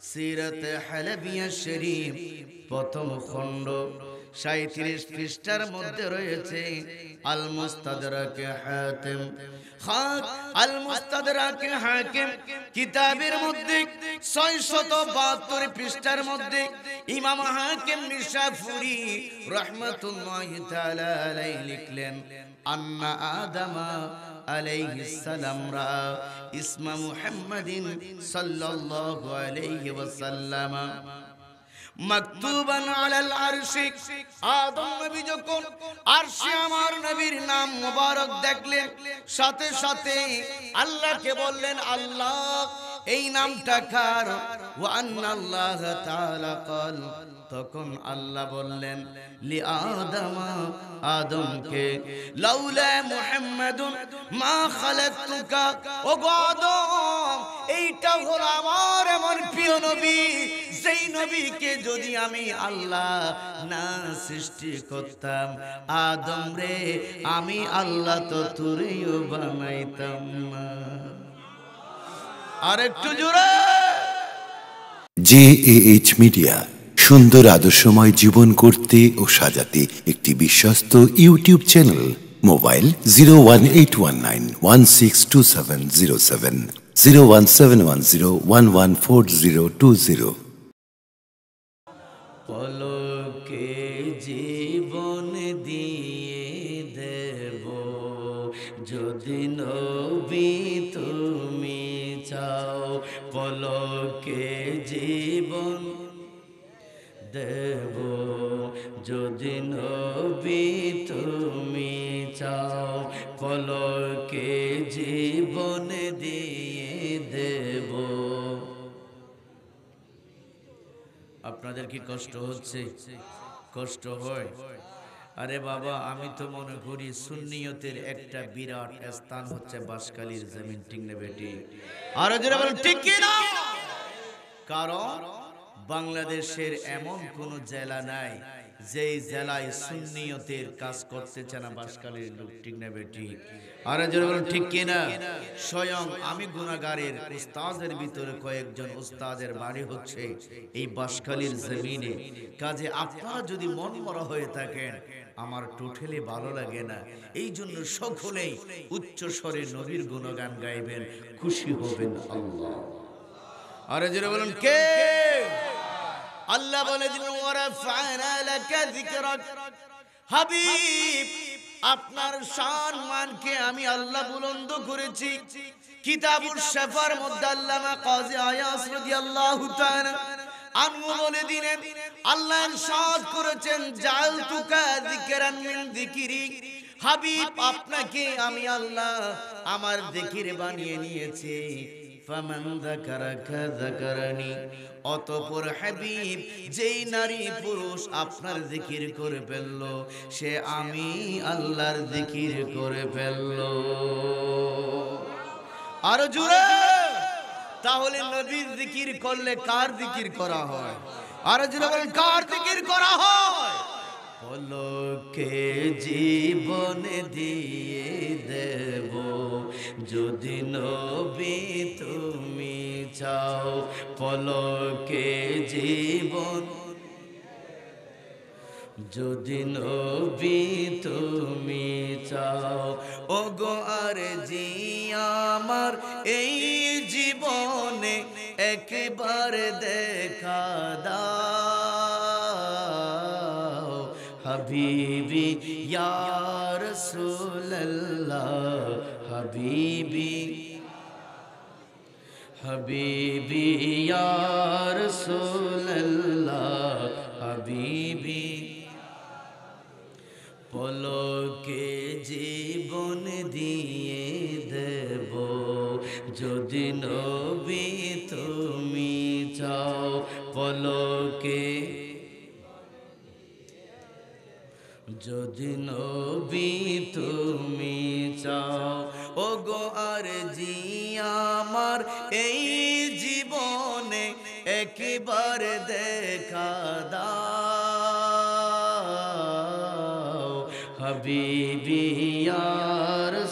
সিরাতে হালাবিয়া শরীফ প্রথম খণ্ড 37 পৃষ্ঠার মধ্যে রয়েছে আল মুস্তাদরাক হাকিম আল মুস্তাদরাক হাকিম কিতাবের মধ্যে 672 পৃষ্ঠার মধ্যে ইমাম হাকিম নিশাপুরী রাহমাতুল্লাহি তাআলা আলাইহি লিখলেন আন্না আদামা আলাইহিস সালাম রা ইসমা মুহাম্মাদিন সাল্লাল্লাহু আলাইহি ওয়াসাল্লাম মাকতুবান আলাল আরশি। আদম নবী যখন আরশে আমার নবীর নাম মোবারক দেখলেন, সাথে সাথে আল্লাহকে বললেন, আল্লাহ এই নামটা কার? ওয়া আন্নাল্লাহ তাআলা ক্বাল, তখন আল্লাহ বললেন লি আদমা, আদমকে, লাউলা মুহাম্মাদুন মা খালাকতুকা, ও আদম এইটা হলো আমার এমন প্রিয় নবী, সেই নবীকে যদি আমি আল্লাহ না সৃষ্টি করতাম, আদম রে আমি আল্লাহ তো তুরেও বানাইতাম না। আর একটু জোরে। JAH মিডিয়া সুন্দর আদর্শময় জীবন করতে ও সাজাতে একটি বিশ্বস্ত ইউটিউব চ্যানেল। মোবাইল 01819162707, 01710114020। পলকে জীবন দিয়ে দেব যদি নবী তুমি চাও, পলকে জীবন দেব যদি নবী তুমি চাও, পলকে জীবন দিয়ে দেব। আপনাদের কি কষ্ট হচ্ছে? কষ্ট হয়? আরে বাবা, আমি তো মনে করি সুন্নিয়তের একটা বিরাট স্থান হচ্ছে বাঁশখালীর জমিন, ঠিক না বেটি? আরো জোরে বলুন ঠিক কি না? কারণ বাংলাদেশের এমন কোন জেলা নাই যেই জেলায় সুন্নিয়তের কাজ করতেছে না বাঁশখালীর লোক, ঠিক না বেটি? আরে জোরে বলুন ঠিক কি না? স্বয়ং আমি গুনাহগারের উস্তাদের ভিতরে কয়েকজন উস্তাদের বাড়ি হচ্ছে এই বাঁশখালীর জমিনে। কাজে আপনারা যদি মন মরা হয়ে থাকেন, আমার টোটালি ভালো লাগে না, এই জন্য সকলেই উচ্চ স্বরে নবীর গুণগান গাইবেন, খুশি হবেন আল্লাহ। আরে জোরে বলুন কে? আল্লাহ বলে দিলেন ওয়ারাফা'না লাকা যিকরাক, হাবিব আপনার শান মানকে আমি আল্লাহ বুলন্দ করেছি। কিতাবুশ শাফার মধ্যে আল্লামা কাজী আয়াস রাদিয়াল্লাহু তাআলা আনহু বলে দিলেন, আল্লাহ ইরশাদ করেছেন জাআলতুকা যিকরান মিন যিকরি, হাবিব আপনাকে আমি আল্লাহ আমার জিকির বানিয়ে নিয়েছি। ফামান যাকারাকা যাকারানি, অতঃপর হাবিব যেই নারী পুরুষ আপনার জিকির করে ফেলল, সে আমি আল্লাহর জিকির করে ফেলল। আরো জোরে। তাহলে নবীর জিকির করলে কার জিকির করা হয়? আরো জোরে বলেন কার জিকির করা হয়? পলকে জীবন দিয়ে দেব যদি নবী তুমি চাও, পলকে জীবন যদি নবী তুমি চাও, ও গো আর জি আমার এই জীবনে একবার দেখা দাও, হাবিবি ইয়া রাসূলুল্লাহ, হাবিবি হাবিবি ইয়া রাসূলুল্লাহ, হাবিবি। পলকে জীবন দিয়ে দেব যদি নবী তুমি চাও, পলকে যদি নবী তুমি চাও, ও গো আর জি আমার এই জীবনে একবার দেখা দাও, হাবিবি ইয়া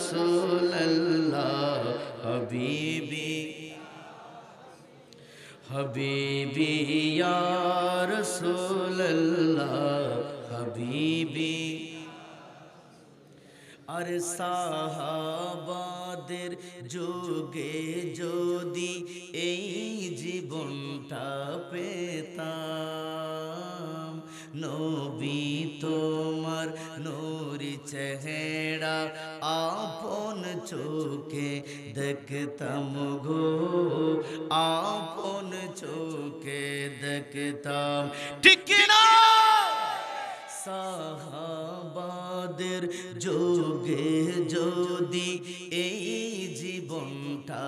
রাসূলুল্লাহ, হাবিবি হাবিবি ইয়া রাসূলুল্লাহ হাবিবি। আর সাহাবাদের যুগে যদি এই জীবনটা পেতাম, নবী তোমার নূরি চেহারা আপন চোখে দেখতাম গো, আপন চোখে দেখতাম। ঠিক না? সাহাবাদের যুগে যদি এই জীবনটা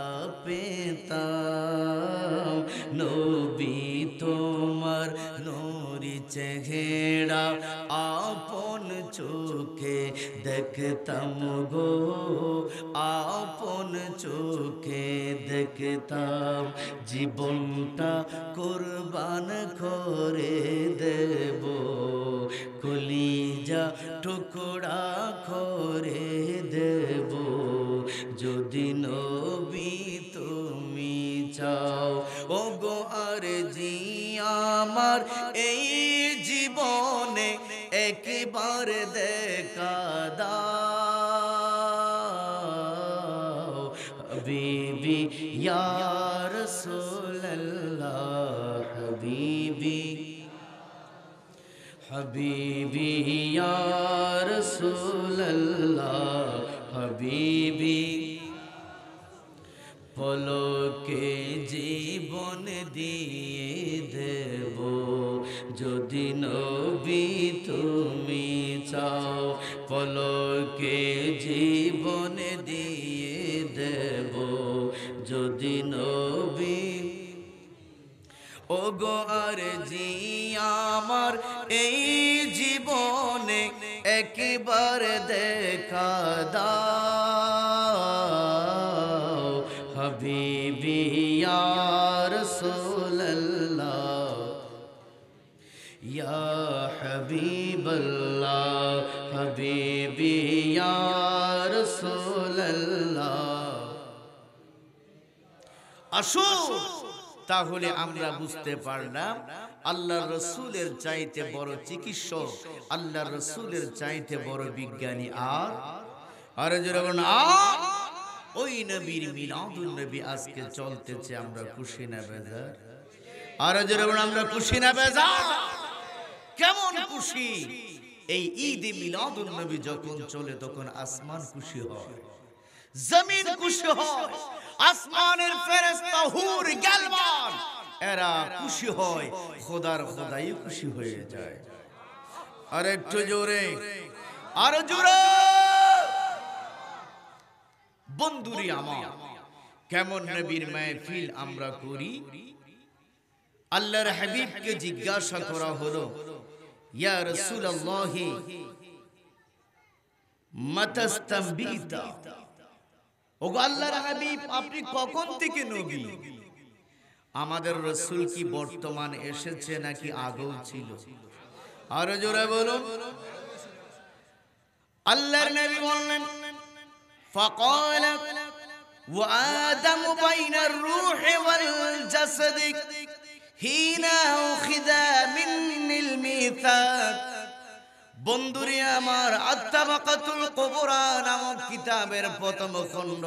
পেতাম, নবী তোমার নূরি চেহারা আপন চোখে দেখতাম গো, আপন চোখে দেখতাম। জীবনটা কুরবান করে দেব, কলিজা টুকরা করে দেব, যদি নবী তুমি চাও। ও গো আরজি আমার এই জীবনে একবার দেখা দাও, হাবিবি ইয়া রাসূলুল্লাহ হাবিবি। হাবিবি ইয়া রাসূলুল্লাহ হাবিবি। পলকে জীবন দিয়ে দেব, যদি নবী তুমি চাও। পলকে জীবন দিয়ে দেব, যদি নবী। ও গো আরজি আমার এই জীবনে একবার দেখা দাও, হাবিবি ইয়া রাসূলুল্লাহ ইয়া হাবিবাল্লাহ হাবিবি ইয়া রাসূলুল্লাহ। আসুন তাহলে আমরা বুঝতে পারলাম আল্লাহর রাসূলের চাইতে বড় চিকিৎসক, আল্লাহর রাসূলের চাইতে বড় বিজ্ঞানী আর যেরকম ওই নবীর মিলাদুন নবী আজকে চলতেছে। আমরা খুশি না বেজার? আর যেরকম আমরা খুশি না বেজার? কেমন খুশি! এই ঈদ মিলাদুন নবী যখন চলে তখন আসমান খুশি হয়, জমিন খুশি হয়, আসমানের ফেরেশতা হুর গালমান এরা খুশি হয়, খোদার খোদাই খুশি হয়ে যায়। আর একটু জোরে, আর জোরে। বন্ধুরি আমার, কেমন নবীর মাহফিল আমরা করি। আল্লাহর হাবিবকে জিজ্ঞাসা করা হলো, ইয়া রাসূলুল্লাহ মাতাস্তামবিতা, ওগো আল্লাহর হাবিব আপনি কখন থেকে নবী? আমাদের রাসূল কি বর্তমান এসেছে নাকি আগেও ছিল? আর জোরে বলুন। আল্লাহর নবী বললেন, ফাকালা ওয়া আদামু বাইনার রূহি ওয়াল জাসাদি হিনা উখিযা মিনিল মিসাক। বন্ধুরে আমার, আত-তাবাকাতুল কুবরা নামক কিতাবের প্রথম খণ্ড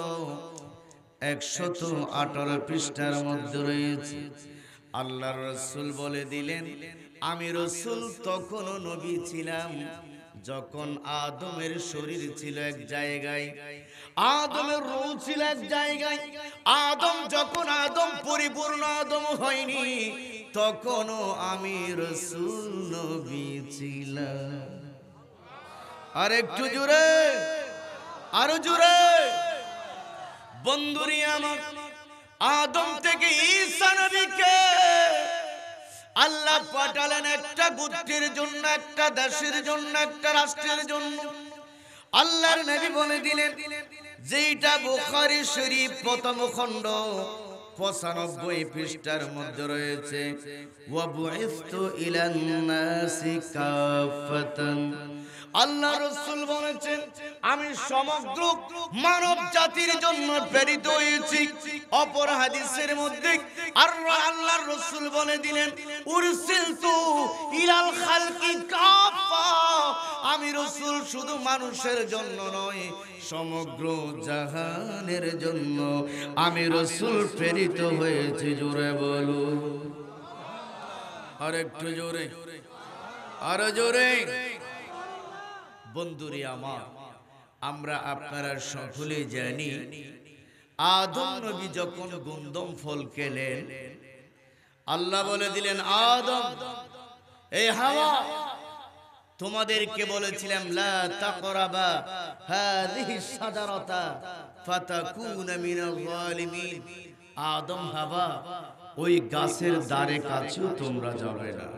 118 পৃষ্ঠার মধ্যে রয়েছে। আল্লাহর রাসূল বলে দিলেন, আমি রাসূল তখনও নবী ছিলাম যখন আদমের শরীর ছিল এক জায়গায়, আদমের রূহ ছিল এক জায়গায়। যখন পরিপূর্ণ আদম হয়নি তখনও আমি রাসূল নবী ছিলাম। আর একটু জোরে, আরো জোরে। বন্ধুরি আমার, আদম থেকে ঈসা নবীকে আল্লাহ পাঠালেন একটা গোত্রের জন্য, একটা দেশের জন্য, একটা রাষ্ট্রের জন্য। আল্লাহর নবী বলে দিলেন, যেটা বুখারী শরীফ প্রথম খণ্ড 95 পৃষ্ঠার মধ্যে রয়েছে ওয়া বুইসতু ইলান নাসি কাফাতান। আল্লাহ রাসূল বলেছেন আমি সমগ্র মানব জাতির জন্য প্রেরিত হয়েছি। অপর হাদিসের মধ্যে আল্লাহর রাসূল বলে দিলেন উরসিলতু ইলাল খালকি কাফা, আমি রাসূল শুধু মানুষের জন্য নয় সমগ্র জাহানের জন্য আমি রাসূল প্রেরিত হয়েছি। জোরে বলো, আর একটু জোরে, আরো জোরে। বন্ধুরে আমার, আমরা আপনারা সকলে জানি আদম নবী যখন গন্ধম ফল খেলেন, আল্লাহ বলে দিলেন আদম, এই হাওয়া তোমাদেরকে বলেছিলাম লা তাকরাবা হাযিহি শাজারাতা ফাতাকুনা মিনাল যালিমিন। আদম হাওয়া ওই গাছের ধারে কাছেও তোমরা যাবে না।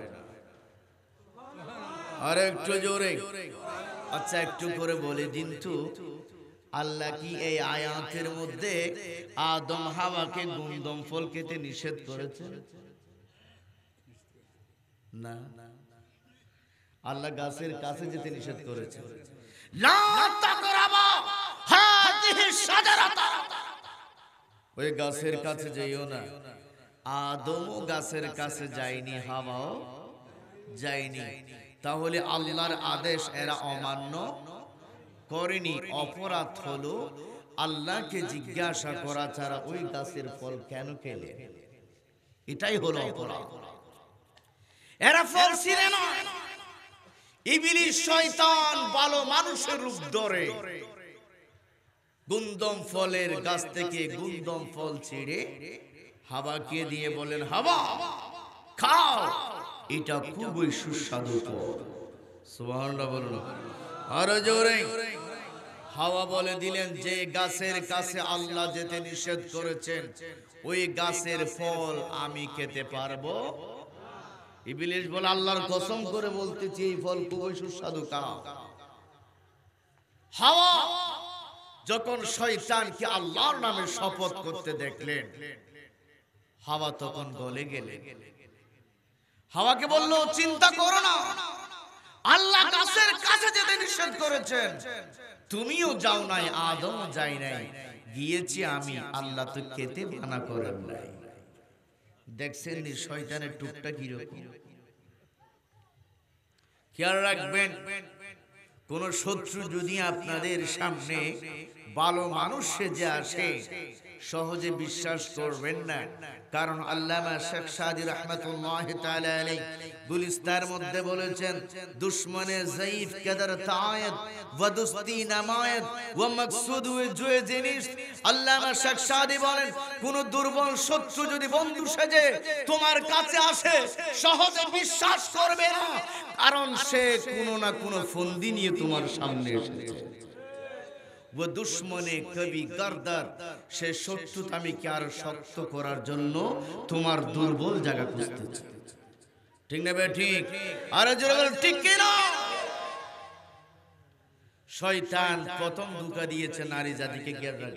আর একটু জোরে, আচ্ছা একটু করে বলে দিন তো, আল্লাহ কি এই আয়াতের মধ্যে আদম হাওয়াকে গন্ধম ফল খেতে নিষেধ করেছেন? না, আল্লাহ গাছের কাছে যেতে নিষেধ করেছেন। লা তাকরাবা হাযিহি শাজারাতা, ওই গাছের কাছে যাইও না। আদমও গাছের কাছে যায়নি, হাওয়াও যায়নি। তাহলে আল্লাহর আদেশ এরা অমান্য করেনি। অপরাধ হলো আল্লাহকে জিজ্ঞাসা করা ছাড়া ওই গাছের ফল কেন খেলে, এটাই হলো অপরাধ। এরা ফল ছিঁড়ে না, ইবলিস শয়তান ভালো মানুষের রূপ ধরে গুন্দম ফলের গাছ থেকে গুন্দম ফল ছিঁড়ে হাওয়াকে দিয়ে বলেন হাওয়া খাও, এটা খুবই সুস্বাদু ফল। সুবহানাল্লাহ বলুন, আরো জোরে। হাওয়া বলে দিলেন যে গাছের কাছে আল্লাহ যেতে নিষেধ করেছেন ওই গাছের ফল আমি খেতে পারবো? ইবলিস বলে আল্লাহর কসম করে বলতেছি এই ফল খুবই সুস্বাদু, খাও। হাওয়া যখন শয়তানকে আল্লাহর নামে শপথ করতে দেখলেন, হাওয়া তখন গলে গেলেন। হাওয়াকে বলল চিন্তা করো না, আল্লাহ গাছের কাছে যেতে নিষেধ করেছেন, তুমিও যাও নাই, আদমও যাই নাই, গিয়েছি আমি, আল্লাহ তো খেতে মানা করেন নাই। দেখছেন নি শয়তানের টুকটা কিরকম। খেয়াল রাখবেন, কোন শত্রু যদি আপনাদের সামনে ভালো মানুষ সেজে আসে সহজে বিশ্বাস করবেন না। কারণ আল্লামা শেখ সাদি রাহমাতুল্লাহি তাআলা আলাইহি গুলিস্তার মধ্যে বলেছেন দুশমনে যায়িফ কদর তায়াত ওয়া দুস্তি নামায়াত ওয়া মাকসুদ ওয়া জিনিস। আল্লামা শেখ সাদি বলেন কোন দুর্বল শত্রু যদি বন্ধু সেজে তোমার কাছে আসে সহজে বিশ্বাস করবে না, কারণ সে কোনো না কোনো ফন্দি নিয়ে তোমার সামনে এসেছে। वो दुश्मने कभी गर्दर, সে শত্রুতামিকে আরো শক্ত করার জন্য তোমার দুর্বল জায়গা খুঁজতেছে। ঠিক না ভাই? ঠিক। আরে জোরে বল ঠিক কি না? শয়তান প্রথম ধোঁকা দিয়েছে নারী জাতিকে।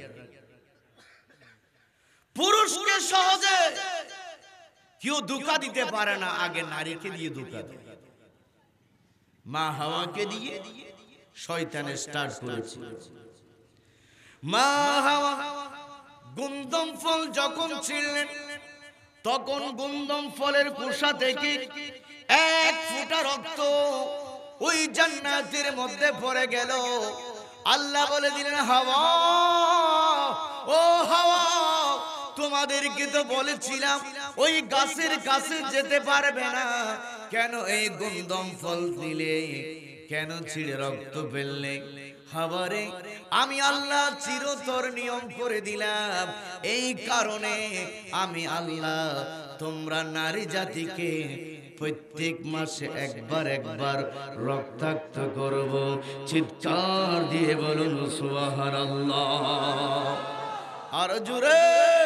পুরুষকে সহজে কেউ ধোঁকা দিতে পারে না, আগে নারীকে দিয়ে ধোঁকা দেয়। মা হাওয়াকে দিয়ে শয়তানের স্টার্ট করেছিল। মা হাওয়া গুন্দম ফল যখন ছিঁড়লেন তখন গুন্দম ফলের খোসা থেকে এক ফোঁটা রক্ত ওই জান্নাতের মধ্যে পড়ে গেল। আল্লাহ বলে দিলেন হাওয়া, ও হাওয়া, তোমাদেরকে তো বলেছিলাম ওই গাছের কাছে যেতে পারবে না, কেন এই গুন্দম ফল দিলে, কেন ছিঁড়ে রক্ত ফেললে? হাওয়ারে আমি আল্লাহ চিরতর নিয়ম করে দিলাম, এই কারণে আমি আল্লাহ তোমরা নারী জাতিকে প্রত্যেক মাসে একবার একবার রক্তাক্ত করব। চিৎকার দিয়ে বলুন সুবহানাল্লাহ। আর জোরে।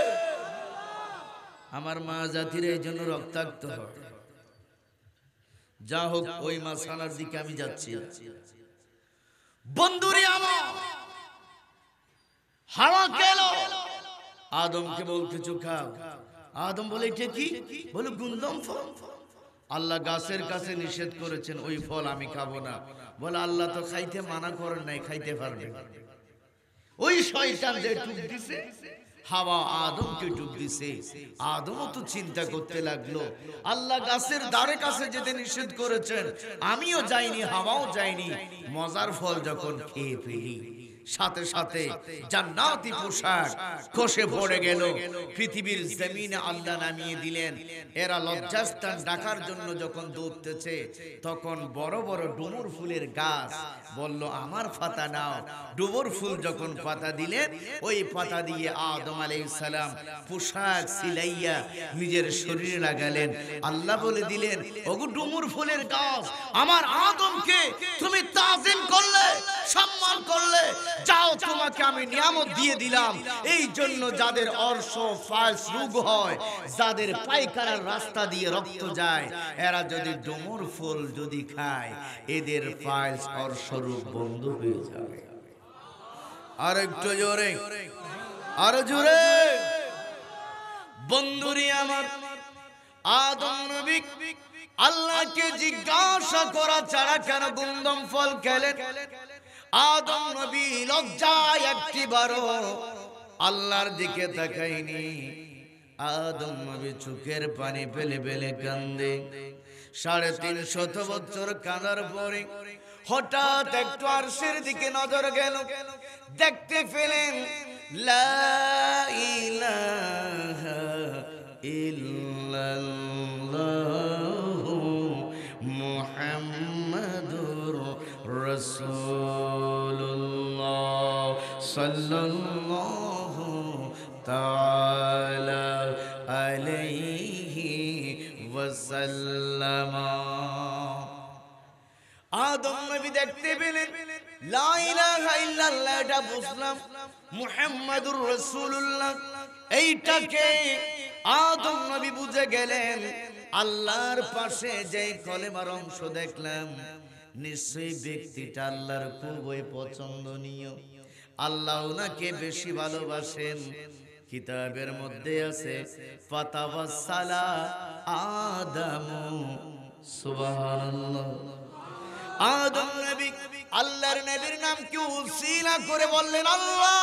আমার মা জাতির এই জন্য রক্তাক্ত হয়। যা হোক, ওই মাসালার দিকে আমি যাচ্ছি। বন্ধুরে আমার, হাওয়া গেল আদমকে বলতেছো খাও। আদম বলে এটা কি? বলে গুন্দম ফল। আল্লাহ গাছের কাছে নিষেধ করেছেন, ওই ফল আমি খাবো না। বলে আল্লাহ তো খাইতে মানা করেন নাই, খাইতে পারবে। ওই শয়তান যে টুক দিছে, হাওয়া আদমকে টুক দিছে। আদমও তো চিন্তা করতে লাগলো, আল্লাহ গাছের ধারে কাছে যেতে নিষেধ করেছেন, আমিও যাইনি, হাওয়াও যায়নি। মজার ফল যখন খেয়ে ফেলি, সাথে সাথে জান্নাতি পোশাক খসে পড়ে গেল। পৃথিবীর জমিনে আল্লাহ নামিয়ে দিলেন। এরা লজ্জাস্থান ডাকার জন্য যখন দৌড়তেছে, তখন বড় বড় ডুমুর ফুলের গাছ বলল আমার পাতা নাও। ডুমুর ফুল যখন পাতা দিলেন, ওই পাতা দিয়ে আদম আলাইহিস সালাম পোশাক সিলাইয়া নিজের শরীরে লাগালেন। আল্লাহ বলে দিলেন, ওগো ডুমুর ফুলের গাছ, আমার আদমকে তুমি তাজিম করলে, সম্মান করলে, যাও তোমাকে আমি নিয়ামত দিয়ে দিলাম। এই জন্য যাদের অর্শ ফাইলস রোগ হয়, যাদের পায়খানার রাস্তা দিয়ে রক্ত যায়, এরা যদি ডুমুর ফুল যদি খায়, এদের ফাইলস অর্শ রোগ বন্ধ হয়ে যাবে। আর একটু জোরে, আরো জোরে। বন্ধুরি আমার, আদম নবী আল্লাহকে জিজ্ঞাসা করা ছাড়া কেন গুন্দম ফল খেলেন? আদম নবী লজ্জায় একটিবারও আল্লাহর দিকে তাকায়নি। আদম নবী চোখের পানি ফেলে ফেলে কান্দে। 350 বছর কাঁদার পরে হঠাৎ একটু আরশের দিকে নজর গেল, দেখতে পেলেন লা ইলাহা ইল্লাল্লাহু মুহাম্মাদুর রাসূলুল্লাহ সাল্লাল্লাহু তাআলা আলাইহি ওয়াসাল্লাম। আদম নবী দেখতে পেলেন লা ইলাহা ইল্লাল্লাহ, এটা বুঝলাম, মুহাম্মাদুর রাসূলুল্লাহ এইটাকে আদম নবী বুঝে গেলেন। আল্লাহর পাশে যে কলেমার অংশ দেখলাম, নিশ্চয়ই ব্যক্তিটা আল্লাহর খুবই পছন্দনীয়, আল্লাহ ওনাকে বেশি ভালোবাসেন। কিতাবের মধ্যে আছে ফাতাওয়াসালা আদামু, সুবহানাল্লাহ। আদম নবী আল্লাহর নবীর নামকে উসিলা করে বললেন, আল্লাহ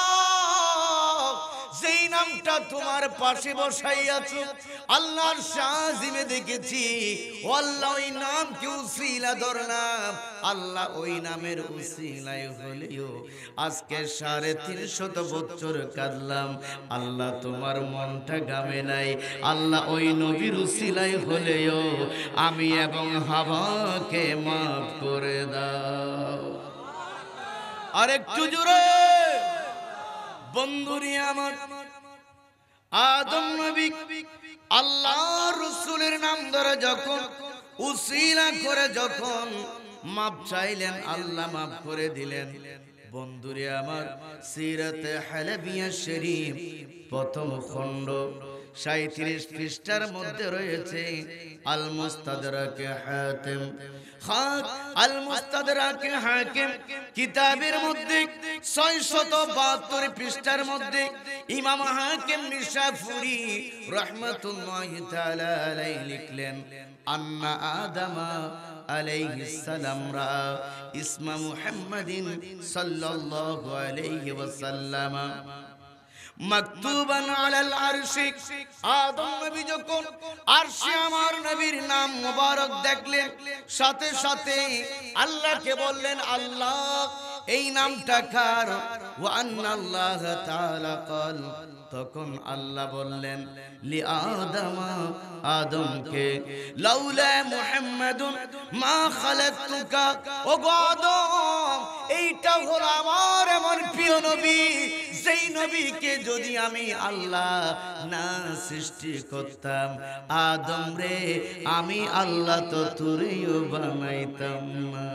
যেই নামটা তোমার পাশে বসাইয়াছো, আল্লাহর শাহজিমে দেখেছি, ও আল্লাহ ওই নামকে উসিলা ধরলাম। আল্লাহ ওই নামের উসিলায় হলেও আজকে 350 বছর কাঁদলাম, আল্লাহ তোমার মনটা গামে নাই। আল্লাহ ওই নবীর উসিলায় হলেও আমি এবং হাওয়াকে মাফ করে দাও। আরেকটু জোরে বন্ধুরি আমার, আদম নবী আল্লাহ রাসূলের নাম ধরে যখন উসিলা করে যখন মাপ চাইলেন, আল্লাহ মাফ করে দিলেন। বন্ধুরে আমার, সিরাতে হালাবিয়া শরীফ প্রথম খণ্ড 37 পৃষ্ঠার মধ্যে রয়েছে আল মুস্তাদরাকে হাকিম, আল মুস্তাদরাকে হাকিম কিতাবের মধ্যে 672 পৃষ্ঠার মধ্যে ইমাম হাকিম নিশাপুরী রাহমাতুল্লাহি তাআলা আলাইহি লিখলেন, আন্না আদামা আলাইহিস সালাম রা ইসমা মুহাম্মাদিন সাল্লাল্লাহু আলাইহি ওয়াসাল্লাম মাকতুবান আলাল আরশি। আদম নবী যখন আরশে আমার নবীর নাম মোবারক দেখলেন, সাথে সাথে আল্লাহকে বললেন, আল্লাহ এই নামটা কার? ওয়া আন্নাল্লাহ তাআলা ক্বাল, তখন আল্লাহ বললেন লি আদামা, আদমকে, লাউলা মুহাম্মাদুন মা খালাকতুকা, ও গো আদম এইটা হলো আমার এমন প্রিয় নবী, যেই নবীকে যদি আমি আল্লাহ না সৃষ্টি করতাম, আদম রে আমি আল্লাহ তো তোরেও বানাইতাম না।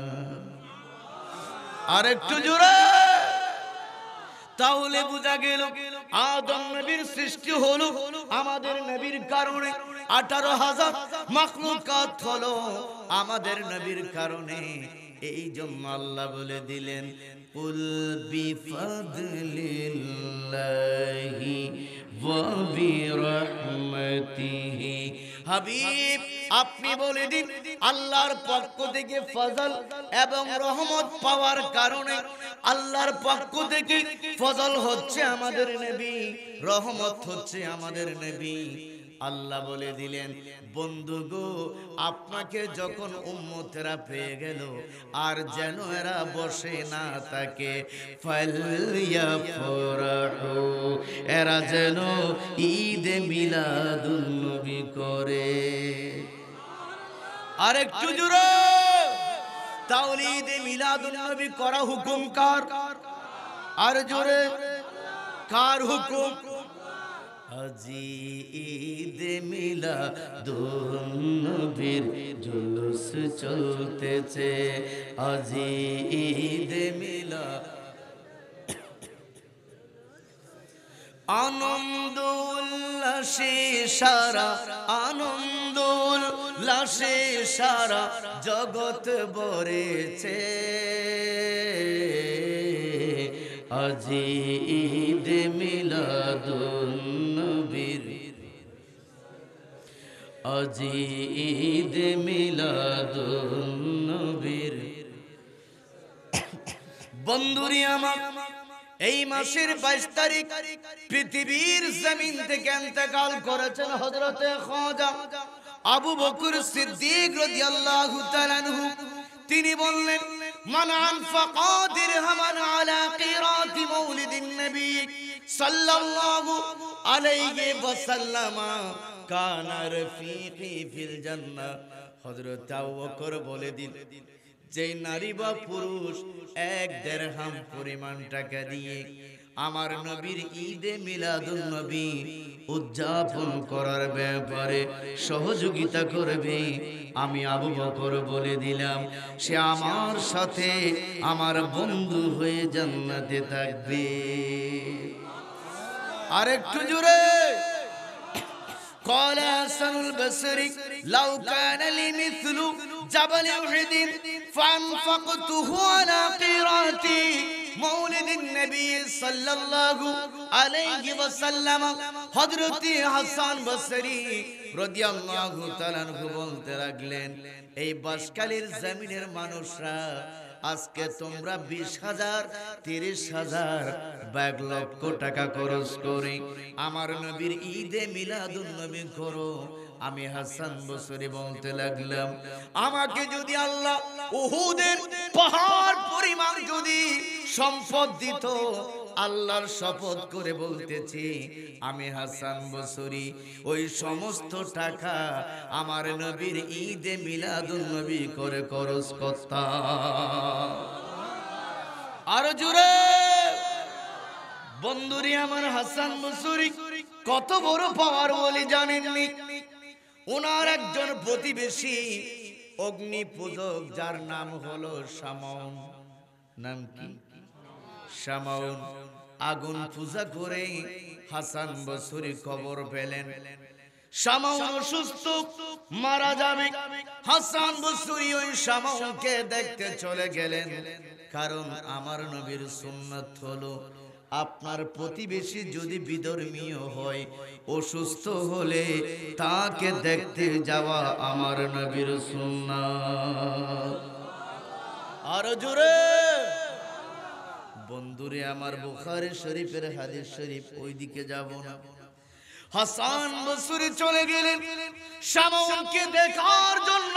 আরেকটু জোরে। তাহলে বোঝা গেল আদম নবীর সৃষ্টি হলো আমাদের নবীর কারণে, 18,000 মাখলুকাত হলো আমাদের নবীর কারণে। এই জন্য আল্লাহ বলে দিলেন, কুল বিফাদলিল্লাহি ওয়া বিরহমাতিহি। হাবিব আপনি বলে দিন আল্লাহর পক্ষ থেকে ফজল এবং রহমত পাওয়ার কারণে আল্লাহর পক্ষ থেকে ফজল হচ্ছে আমাদের নবী, রহমত হচ্ছে আমাদের নবী। আল্লাহ বলে দিলেন বন্ধু গো, আপনাকে যখন উম্মতেরা পেয়ে গেল আর যেন এরা বসে না থাকে, ফালইয়াফরাহু, এরা যেন ঈদে মিলাদুন নবী করে। আরেকটু জোরে, তাহলে ঈদে মিলাদুন নবী করা হুকুম কার? আর জোরে, কার হুকুম? আজি ঈদে মিলাদুন নবীর জুলুস চলতেছে, আজি ঈদে মিলাদ, আনন্দ উল্লাসে সারা, আনন্দ উল্লাসে সারা জগৎ ভরেছে, আজি ঈদে মিলাদুন নবীর, আজি ঈদে মিলাদুন নবীর। বন্ধুরি আমার, এই মাসের 22 তারিখ পৃথিবীর জমিন থেকে ইন্তেকাল করেছেন হযরতে খাজা আবু বকর সিদ্দিক রাদিয়াল্লাহু তাআলা আনহু। তিনি বললেন মান আনফাকা দিরহামান আলা কিরাতি মাউলিদিন নবী সাল্লাল্লাহু আলাইহি ওয়াসাল্লাম কানা রফিকি ফিল জান্নাহ। হযরত আবু বকর বলে দিন, যে নারী বা পুরুষ 1 দিরহাম পরিমাণ টাকা দিয়ে আমার নবীর ঈদে মিলাদুন নবী উদযাপন করার ব্যাপারে সহযোগিতা করবে, আমি আবু বকর বলে দিলাম সে আমার সাথে আমার বন্ধু হয়ে জান্নাতে থাকবে। আরেকটু জোরে, قال حسن البصري لو كان لي مثل جبل أحد فأنفقته على قيراط مولد النبي صلى الله عليه وسلم। হযরত হাসান বসরি রাদিয়াল্লাহু তাআলা আনহু বলতে লাগলেন, এই বাঁশখালীর জমিনের মানুষরা আজকে তোমরা 20,000 30,000 1 লক্ষ টাকা খরচ করে আমার নবীর ঈদে মিলাদুন নবী করো। আমি হাসান বসরি বলতে লাগলাম, আমাকে যদি আল্লাহ উহুদের পাহাড় পরিমাণ যদি সম্পদ দিত, আল্লাহর শপথ করে বলতেছি আমি হাসান বসরি ওই সমস্ত টাকা আমার নবীর ঈদে মিলাদুন নবী করে খরচ করতাম। আরো জোরে, বন্ধুরি আমার হাসান বসরি কত বড় পাওয়ার বলে জানেননি? ওনার একজন প্রতিবেশী অগ্নি পূজক, যার নাম হলো শামাউন। নাম কি? শামাউন। আগুন পূজা করে হাসান বসরি খবর পেলেন শামাউন অসুস্থ, মারা যাবে। হাসান বসরি ওই শামাউনকে দেখতে চলে গেলেন, কারণ আমার নবীর সুন্নাত হলো আপনার প্রতিবেশী যদি বিধর্মীয় হয়, অসুস্থ হলে তাকে দেখতে যাওয়া আমার নবীর সুন্নাত। আরো জোরে, বন্ধুরে আমার বুখারী শরীফের হাদিস শরীফ, ওইদিকে যাব না। হাসান বসরি চলে গেলেন শামাউনকে দেখার জন্য।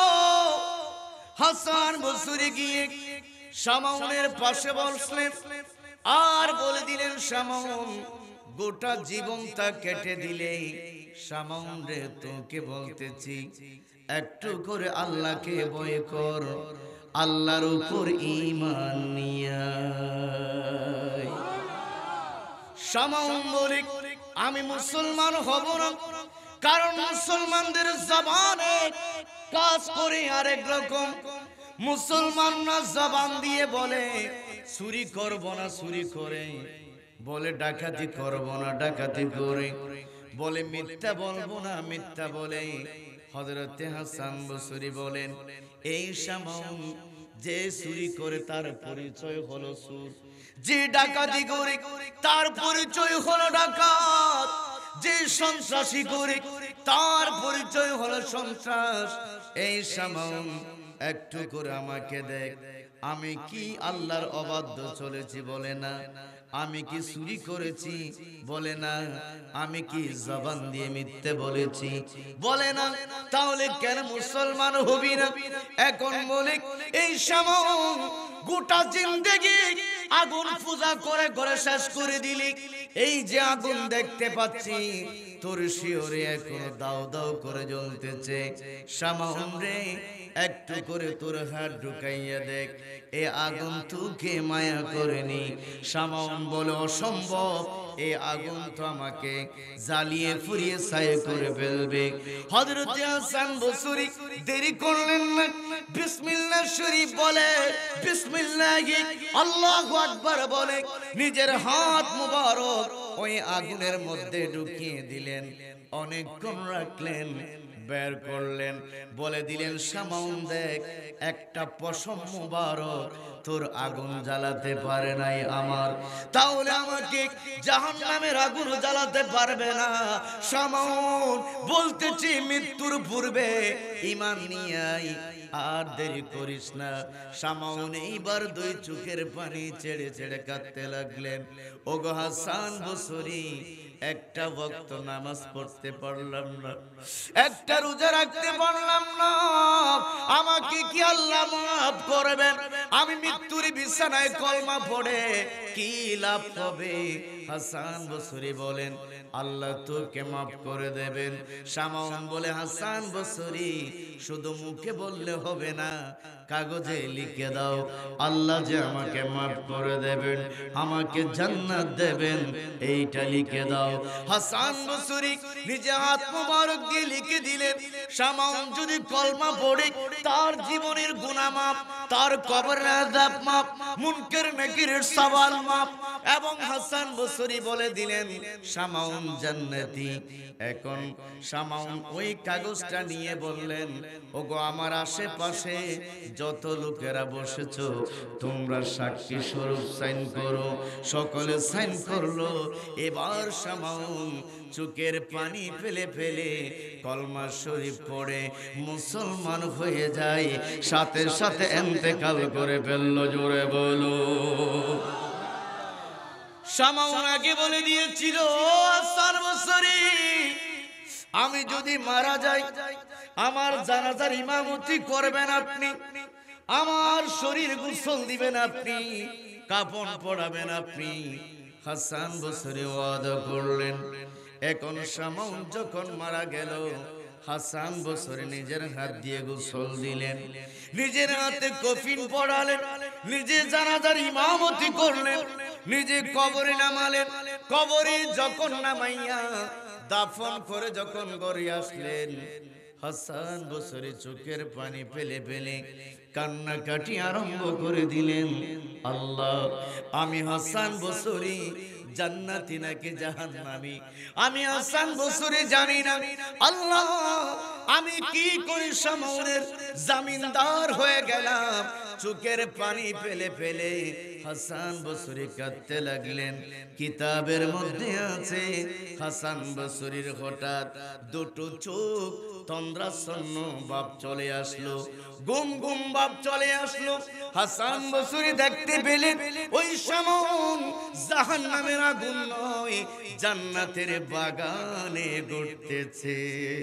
হাসান বসরি গিয়ে শামাউনের পাশে বসলেন আর বলে দিলেন, শামাউন গোটা জীবনটা কেটে দিলে, শামাউন রে তোকে বলতেছি একটু করে আল্লাহকে ভয় কর, আল্লাহর উপর ঈমান নিয়ে আয়। শামাউন বলে আমি মুসলমান হব না, কারণ মুসলমানদের জবানে কাজ করে আরেক রকম। মুসলমানরা জবান দিয়ে বলে চুরি করব না, চুরি করে, বলে ডাকাতি করব না, ডাকাতি করে, বলে মিথ্যা বলবো না, মিথ্যা বলে। হযরতে হাসান বসরি বলেন, এই শামাউন যে চুরি করে তার পরিচয় হলো চোর, যে ডাকাতি করে তার পরিচয় হলো ডাকাত, যে সন্ত্রাসী করে তার পরিচয় হলো সন্ত্রাস। এই শামাউন একটু করে আমাকে দেখ, আমি কি আল্লাহর অবাধ্য চলেছি বলে না, আমি কি চুরি করেছি বলে না, আমি কি জবান দিয়ে মিথ্যে বলেছি বলে না, তাহলে কেন মুসলমান হবি না? এখন বলে এই শামাউন গোটা জিন্দেগি আগুন পূজা করে করে শেষ করে দিলি। এই যে আগুন দেখতে পাচ্ছি তোর শিওরে এখনো দাও দাও করে জ্বলতেছে। শামাউন রে, একটু করে তোর হাত ঢুকাইয়া দেখ, এ আগুন তোকে মায়া করেনি। শামাউন বলে অসম্ভব, এ আগুন তো আমাকে জ্বালিয়ে পুড়িয়ে ছাই করে ফেলবে। হযরত হাসান বসরি দেরি করলেন না, বিসমিল্লাহ শরীফ বলে, বিসমিল্লাহি আল্লাহু আকবার বলে নিজের হাত মুবারক ওই আগুনের মধ্যে ঢুকিয়ে দিলেন। অনেকক্ষণ রাখলেন, বের করলেন, বলে দিলেন শামাউন দেখ, একটা পশম মুবারক তোর আগুন জ্বালাতে পারে নাই আমার, তাহলে আমাকে জাহান্নামের আগুন জ্বালাতে পারবে না। শামাউন বলতেছি মৃত্যুর পূর্বে ঈমান নিয়ে আই, আর দেরি করিস না। শামাউন এইবার দুই চোখের পানি ছেড়ে ছেড়ে কাঁদতে লাগলেন। ওগো হাসান বসরি, একটা ওয়াক্ত নামাজ পড়তে পারলাম না, একটা রোজা রাখতে পারলাম না, আমাকে কি আল্লাহ মাফ করবেন? আমি মৃত্যুর বিছানায় কলমা পড়ে কি লাভ হবে? হাসান বসরি বলেন আল্লাহ তোকে মাফ করে দেবেন। শামাউন বলে হাসান বসরি, শুধু মুখে বললে হবে না, কাগজে লিখে দাও, আল্লাহ যে আমাকে মাফ করে দেবেন, আমাকে জান্নাত দেবেন, এইটা লিখে দাও। হাসান বসরি নিজে হাত মোবারক দিয়ে লিখে দিলেন, শামাউন যদি কলমা পড়ে তার জীবনের গুনাহ মাফ, তার কবরের আযাব মাফ, মুনকার নাকিরের সওয়াল মাফ। এবং হাসান বসরি বলে দিলেন শামাউন জান্নাতি। এখন শামাউন ওই কাগজটা নিয়ে বললেন, ওগো আমার আশেপাশে যত লোকেরা বসেছো তোমরা সাক্ষী স্বরূপ সাইন করো। সকলে সাইন করলো। এবার শামাউন চোখের পানি ফেলে ফেলে কলমা শরীফ পড়ে মুসলমান হয়ে যায়, সাথে সাথে ইন্তেকাল করে ফেললো। জোরে বলো। শামাউন আগে বলে দিয়েছিল, হাসান বসরি, আমি যদি মারা যাই আমার জানাজার ইমামতি করবেন আপনি, আমার শরীর গোসল দিবেন আপনি, কাফন পরাবেন আপনি। হাসান বসরি ওয়াদা করলেন। এখন শামাউন যখন মারা গেল, হাসান বসরি নিজের হাত দিয়ে গোসল দিলেন, নিজের হাতে কফিন পরালেন, নিজে জানাজার ইমামতি করলেন, নিজে কবরে নামালেন। কবরে যখন নামাইয়া দাফন করে যখন ঘরে আসলেন, হাসান বসরি চোখের পানি ফেলে ফেলে কান্নাকাটি আরম্ভ করে দিলেন। আল্লাহ, আমি হাসান বসরি জান্নাতি নাকি জাহান্নামী আমি হাসান বসরি জানি না। আল্লাহ, আমি কি করে শামাউনের জামিনদার হয়ে গেলাম? চোখের পানি ফেলে ফেলে হাসান বসরি কাঁদতে লাগলেন। কিতাবের মধ্যে আছে হাসান বসরির হঠাৎ দুটো চোখ তন্দ্রাচ্ছন্ন ভাব চলে আসলো, গুম গুম ভাব চলে আসলো। হাসান বসরি দেখতে পেলেন ওই শামাউন জাহান্নামের আগুন নয়, জান্নাতের বাগানে ঘুরতেছে।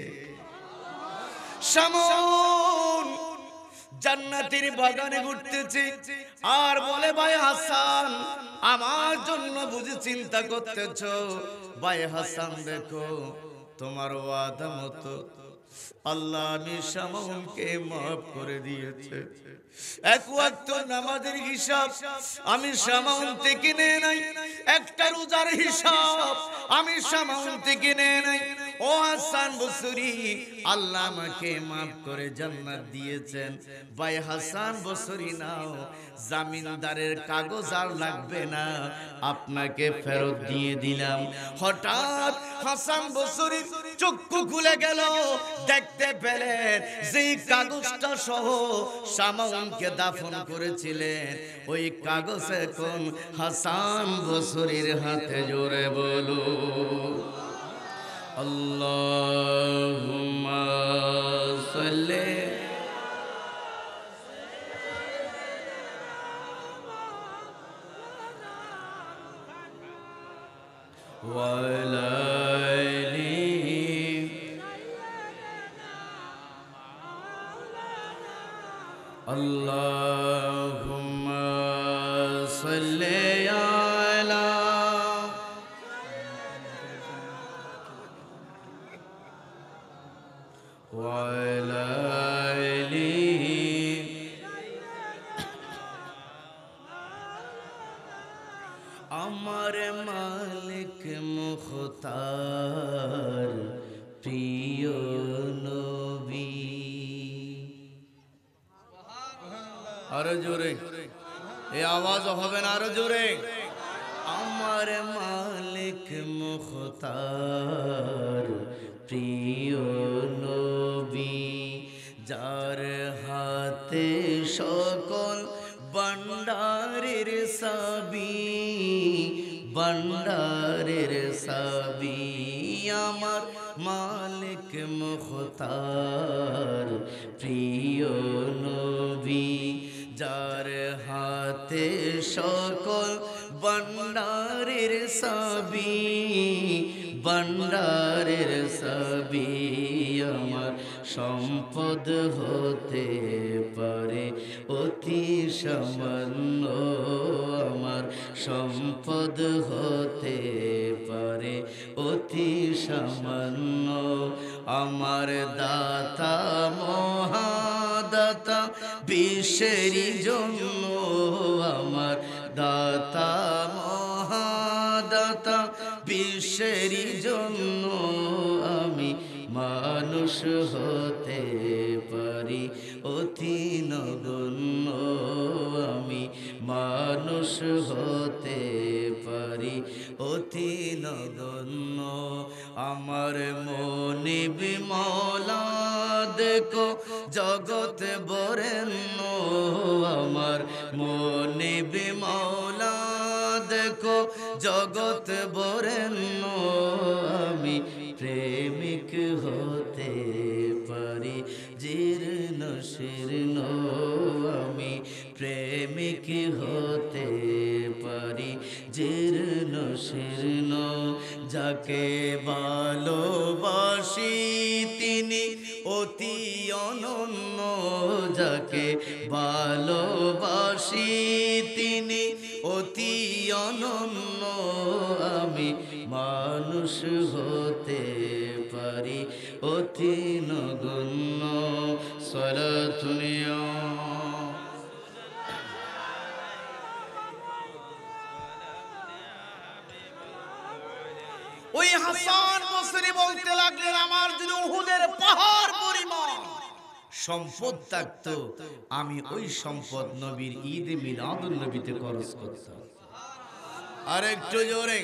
শামাউন জান্নাতের বাগানে ঘুরতেছে আর বলে, ভাই হাসান, আমার জন্য বুঝি চিন্তা করতেছো? ভাই হাসান, দেখো তোমার ওয়াদা মতো আল্লাহ আমি শামাউনকে মাফ করে দিয়েছে। এক ওয়াক্ত নামাজের হিসাব আমি শামাউন থেকে নেই নাই, একটা রোজার হিসাব আমি শামাউন থেকে নেই নাই। ও হাসান বসরি, আল্লাহ আমাকে মাফ করে জান্নাত দিয়েছেন। ভাই হাসান বসরি নাও, জামিনদারের কাগজ আর লাগবে না, আপনাকে ফেরত দিয়ে দিলাম। হঠাৎ হাসান বসরি চক্ষু খুলে গেল, দেখতে পেলেন যে কাগজটা সহ শামাউনকে দাফন করেছিলেন ওই কাগজ এখন হাসান বসরির হাতে। জোরে বলো আল্লাহুম্মা সাল্লি ওয়া আলা Allahumma salli ala wa ala alihi amar malik mukhtar priyo nabi। আরো জোরে, এই আওয়াজ হবে না, আরো জোরে। আমার মালিক মুখতার প্রিয় নবী, যার হাতে সকল ভান্ডারের চাবি, ভান্ডারের চাবি। আমার মালিক মুখতার প্রিয় নবী, যার হাতে সকল ভান্ডারের চাবি, ভান্ডারের চাবি। আমার সম্পদ হতে পারে অতি সামান্য, আমার সম্পদ হতে পারে অতি সামান্য। আমার দাতা মহাদাতা বিশ্বের জন্য, আমার দাতা মহাদাতা বিশ্বের জন্য। আমি মানুষ হতে পারি অতি নগণ্য, আমি মানুষ হতে পারি অতি নগণ্য। আমার মনিব মওলা দেখো জগৎ বরেণ্য, আমার মনিব মওলা দেখো জগৎ বরেণ্য। আমি প্রেমিক হতে পারি জীর্ণ শীর্ণ, আমি প্রেমিক হতে পারি জীর্ণ শীর্ণ। যাকে ভালোবাসি তিনি অতি অনন্য, যাকে ভালোবাসি তিনি অতি অনন্য। আমি মানুষ হতে পারি অতি নগণ্য। সালাতুনিয়া ওই হাসান বসরি বলতে লাগলেন, আমার যদি উহুদের পাহাড় পরিমাণ সম্পদ থাকতো, আমি ওই সম্পদ নবীর ঈদ মিলাদুন নবীতে খরচ করতাম। আর একটু জোরে।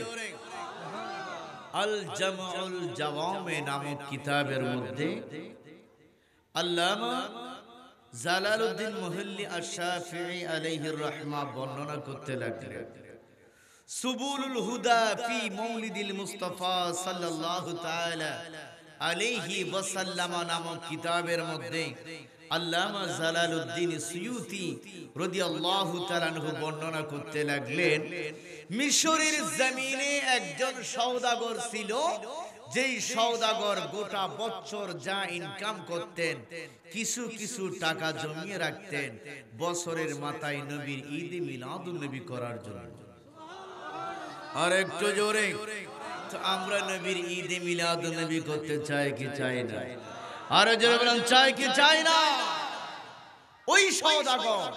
আল জামউল জাওয়ামি নামক কিতাবের মধ্যে আল্লামা জালালউদ্দিন মুহল্লি আশ-শাফিঈ আলাইহির রাহমা বর্ণনা করতে লাগলেন, সুবুলুল হুদা ফি মাউলিদিল মুস্তাফা সাল্লাল্লাহু তাআলা আলাইহি ওয়াসাল্লাম নামক কিতাবের মধ্যে আল্লামা জালালউদ্দিন সুয়ুতি রাদিয়াল্লাহু তাআলা আনহু বর্ণনা করতে লাগলেন, মিশরের জমিনে একজন সওদাগর ছিল, যেই সওদাগর গোটা বছর যা ইনকাম করতেন কিছু কিছু টাকা জমিয়ে রাখতেন বছরের মাথায় নবীর ঈদ মিলাদুন নবী করার জন্য। আর একটু জোরে। তো আমরা নবীর ঈদ মিলাদুন নবী করতে চাই কি চাই না? আরো জোরে বলেন, চাই কি চাই না? ওই সওদাগর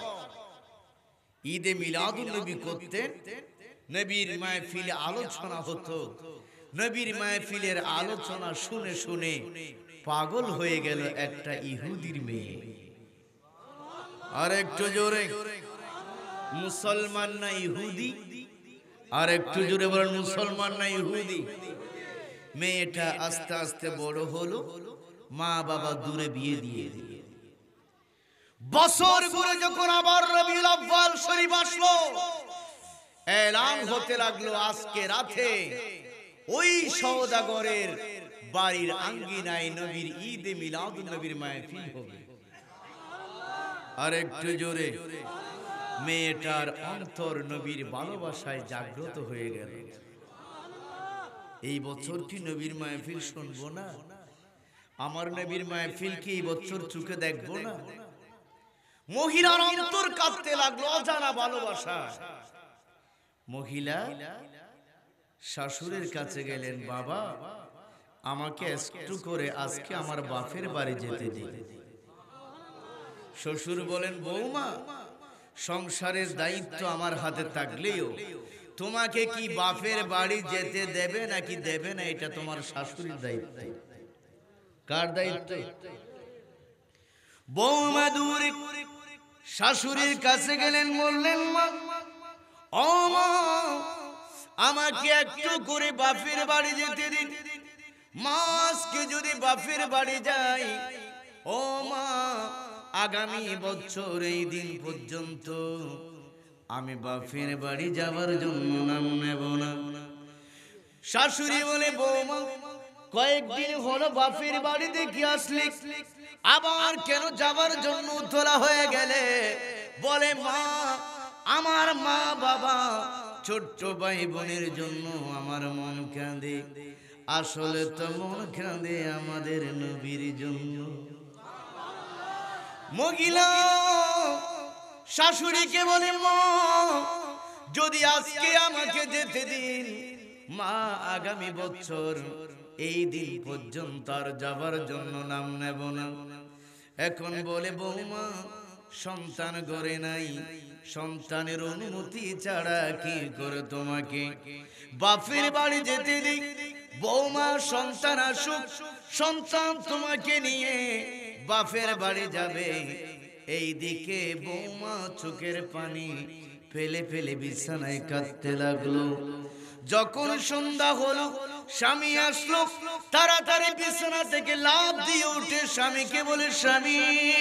ঈদ মিলাদুন নবী করতেন, নবীর মাহফিলে আলোচনা হতো, নবীর মাহফিলের আলোচনা শুনে শুনে পাগল হয়ে গেল একটা ইহুদির মেয়ে। আর একটু জোরে, মুসলমান না ইহুদি? আর একটু জোরে বলেন, মুসলমান না ইহুদি? মেয়েটা আস্তে আস্তে বড় হলো, মা বাবা দূরে বিয়ে দিয়ে দিল। বছর ঘুরে যখন আবার রবিউল আউয়াল শরীফ আসলো, এলান হতে লাগলো আজকে রাতে ওই সওদাগরের বাড়ির আঙ্গিনায় নবীর ঈদে মিলাদুন নবীর মাহফিল হবে। আর একটু জোরে, মেয়েটার অন্তর নবীর ভালোবাসায় জাগ্রত হয়ে গেল। এই বছর কি নবীর মাহফিল শুনবো না? আমার নবীর মাহফিল কি এই বছর চোখে দেখবো না? মহিলার অন্তর কাঁদতে লাগলো অজানা ভালোবাসা। মহিলা শাশুড়ির কাছে গেলেন, বাবা আমাকে একটু করে আজকে আমার বাপের বাড়ি যেতে দিন। শ্বশুর বলেন, বৌমা সংসারের দায়িত্ব আমার হাতে থাকলেও তোমাকে কি বাপের বাড়ি যেতে দেবে নাকি দেবে না এটা তোমার শাশুড়ির দায়িত্ব। কার দায়িত্ব? বৌমা দূরে শাশুড়ির কাছে গেলেন, বললেন, মা ও মা আমাকে একটু করে বাপের বাড়ি যেতে দিন। মা আজকে যদি বাপের বাড়ি যাই, ও মা আগামী বছর এই দিন পর্যন্ত আমি বাপের বাড়ি যাবার জন্য নাম নেব না। শাশুড়ি বলে, বৌমা কয়েকদিন হলো বাপের বাড়ি দেখে আসলি, আবার কেন যাবার জন্য তোলা হয়ে গেলে? বলে, মা আমার মা বাবা ছোট্ট ভাই বোনের জন্য আমার মন কাঁদে। আসলে তো মন কাঁদে আমাদের নবীর জন্য। মহিলা শাশুড়িকে বলে, মা যদি আজকে আমাকে যেতে দিন, মা আগামী বছর এই দিন পর্যন্ত আর যাবার জন্য নাম নেব না। এখন বলে, বৌমা সন্তান গড়ে নাই, সন্তানের অনুমতি ছাড়া কি করে তোমাকে বাপের বাড়ি যেতে দিই? বৌমা সন্তান আসুক, সন্তান তোমাকে নিয়ে বাপের বাড়ি যাবে। এই দিকে বৌমা চোখের পানি ফেলে ফেলে বিছানায় কাঁদতে লাগলো। যখন সন্ধ্যা হলো, স্বামী আসলো, তাড়াতাড়ি বিছানা থেকে লাফ দিয়ে উঠে স্বামীকে বলে, স্বামী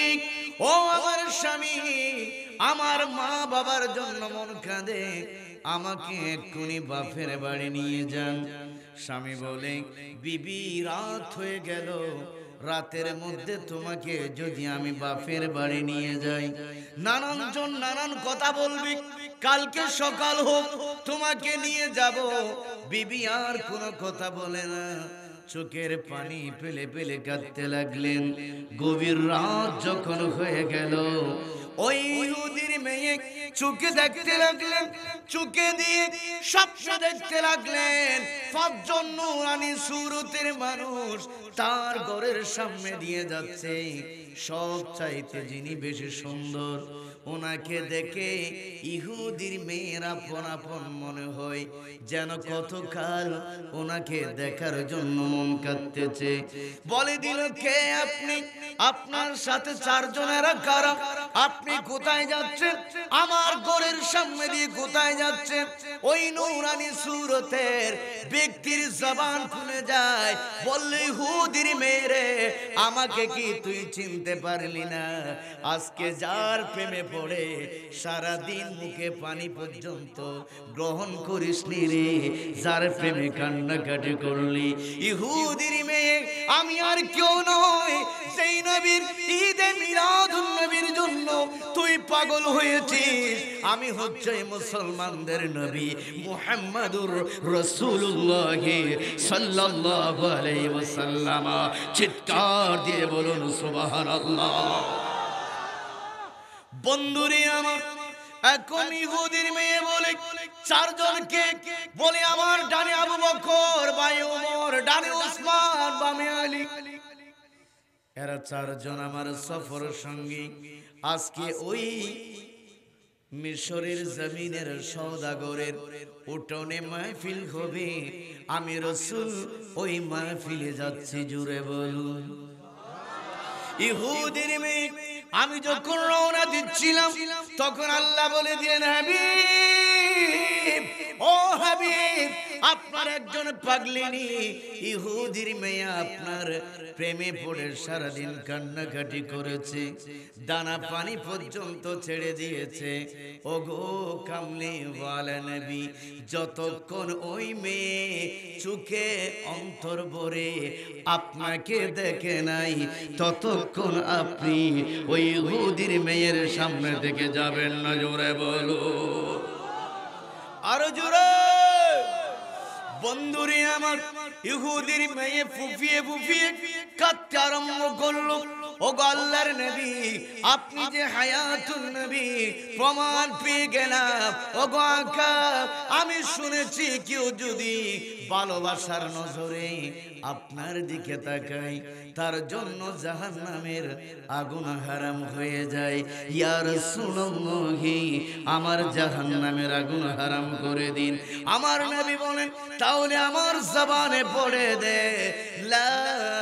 ও আমার স্বামী, আমার মা বাবার জন্য মন কাঁদে, আমাকে এক্ষুনি বাপের বাড়ি নিয়ে যান। স্বামী বলে, বিবি রাত হয়ে গেল, রাতের মধ্যে তোমাকে যদি আমি বাপের বাড়ি নিয়ে যাই, নানানজন নানান কথা বলবি, কালকে সকাল হোক তোমাকে নিয়ে যাব। বিবি আর কোনো কথা বলে না, চোখের পানি ফেলে ফেলে কাঁদতে লাগলেন। গভীর রাত যখন হয়ে গেল, ওই ইহুদির মেয়ে চোখে দেখতে লাগলেন, চোখে দিয়ে স্বপ্ন দেখতে লাগলেন। পাঁচজন নূরানী সুরতের মানুষ তার ঘরের সামনে দিয়ে যাচ্ছে। সব চাইতে যিনি বেশি সুন্দর, ওনাকে দেখে ইহুদির মেয়ের আপন আপন মনে হয়, যেন কতকাল ওনাকে দেখার জন্য মন কাঁদতেছে। বলে দিল, কে আপনি? আপনার সাথে চারজনেরা কারা? আপনি কোথায় যাচ্ছেন? আমার ঘরের সামনে দিয়ে কোথায় যাচ্ছেন? ওই নূরানী সুরতের ব্যক্তির জবান খুলে যায়, বললে, ইহুদির মেয়ে, আমাকে কি তুই চিনতে পারলি না? আজকে যার প্রেমে পড়ে সারা দিন মুখে পানি পর্যন্ত গ্রহণ করিসনি রে, যার প্রেমে কান্নাকাটি করলি। ইহুদির মেয়ে, আমি আর কেউ নয়, সেই নবীর ঈদে মিলাদুন নবীর জন্য তুই পাগল হয়েছিস। আমি হচ্ছে মুসলমানদের নবী মুহাম্মাদুর রাসূলুল্লাহ সাল্লাল্লাহু আলাইহি ওয়াসাল্লাম। চিৎকার দিয়ে বলুন সুবহানাল্লাহ। বন্ধুরে আমার, এখন ইহুদির মেয়ে বলে চারজনকে, বলে আমার ডানে আবু বকর, বামে ওমর, ডানে ওসমান, বামে আলী। এরা চারজন আমার সফর সঙ্গী। আজকে ওই মিশরের জমিনের সওদাগরের উঠোনে মাহফিল হবে, আমি রাসূল ওই মাহফিলে যাচ্ছি, জুড়ে বলুন। ইহুদির মেয়ে আমি যখন রওনা দিচ্ছিলাম তখন আল্লাহ বলে দিলেন, হাবিব, ও হাবিব, আপনার একজন পাগলিনী ইহুদির মেয়ে আপনার প্রেমে পড়ে সারাদিন কান্নাকাটি করেছে, দানা পানি পর্যন্ত ছেড়ে দিয়েছে। ওগো কামলি ওয়ালা নবী, যতক্ষণ ওই মেয়ে চোখে অন্তর ভরে আপনাকে দেখে নাই, ততক্ষণ আপনি ওই ইহুদির মেয়ের সামনে থেকে যাবেন না, জোরে বলো, আরো জোরে। বন্ধুরে আমার, ইহুদির মেয়ে ফুফিয়ে ফুফিয়ে কাঁদতে আরম্ভ করলো। ও আল্লাহর নবী, আপনি যে হায়াতুন নবী, প্রমাণ পেয়ে গেলাম। ও আকা, আমি শুনেছি কেউ যদি ভালোবাসার নজরে আপনার দিকে তাকায় তার জন্য জাহান্নামের আগুন হারাম হয়ে যায়। ইয়া রাসূলুল্লাহ, আমার জাহান্নামের আগুন হারাম করে দিন। আমার নবী বলেন, তাহলে আমার জবানে পড়ে দে লা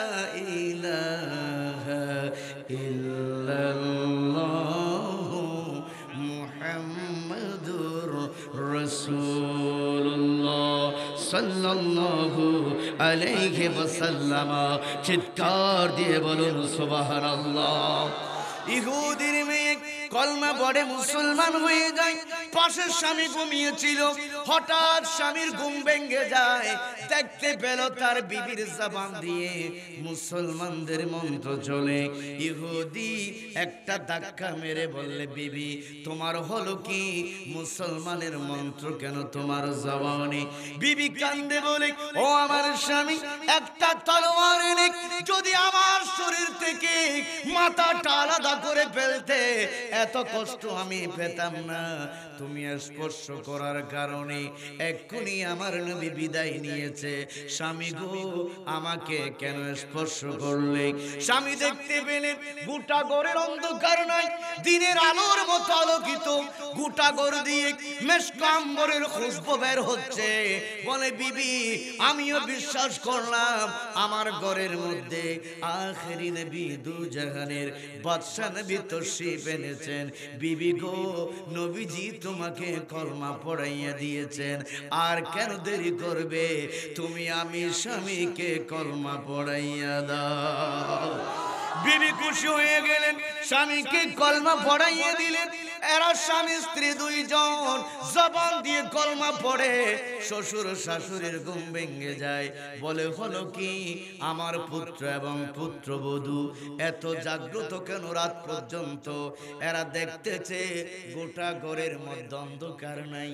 ইলাহা ইল্লাল্লাহু মুহাম্মাদুর রাসূলুল্লাহ সাল্লাল্লাহু আলাইহি ওয়াসাল্লাম। চিৎকার দিয়ে বলুন সুবহানাল্লাহ। ইহুদির মেয়ে কলমা পড়ে মুসলমান হয়ে যায়। পাশের স্বামী ঘুমিয়েছিল, হঠাৎ স্বামীর ঘুম ভেঙে যায়, দেখতে পেল তার বিবির জবান দিয়ে মুসলমানদের মন্ত্র চলে। ইহুদি একটা ধাক্কা মেরে বললে, বিবি তোমার হলো কি? মুসলমানের মন্ত্র কেন তোমার জবানে? বিবি কান্দে বলে, ও আমার স্বামী, একটা তলোয়ার এনে যদি আমার শরীর থেকে মাথাটা আলাদা করে ফেলতে এত কষ্ট আমি পেতাম না। তুমি স্পর্শ করার কারণে এক্ষুনি আমার নবী বিদায় নিয়েছে। স্বামী গো, আমাকে কেন স্পর্শ করলে? স্বামী দেখতে পেলেন গোটা ঘরের অন্ধকার নাই, দিনের আলোর মতো আলোকিত। গোটা ঘর দিয়ে মেশকাম্বরের খুশবু বের হচ্ছে। বলে, বিবি আমিও বিশ্বাস করলাম আমার ঘরের মধ্যে আখেরি নবী দু জাহানের বাদশা নবী তশরিফ এনেছেন। বিবি গো, নবীজি তোমাকে কলমা পড়াইয়া দিয়েছেন, আর কেন দেরি করবে? তুমি আমি স্বামীকে কলমা পড়াইয়া দাও। বিবি খুশি হয়ে গেলেন, স্বামীকে কলমা পড়াইয়া দিলেন। এরা স্বামী স্ত্রী দুইজন জবান দিয়ে কলমা পড়ে। শ্বশুর শাশুড়ির ঘুম ভেঙে যায়। বলে, হলো কি? আমার পুত্র এবং পুত্রবধূ এত জাগ্রত কেন রাত পর্যন্ত? এরা দেখতেছে গোটা ঘরের মধ্যে অন্ধকার নাই।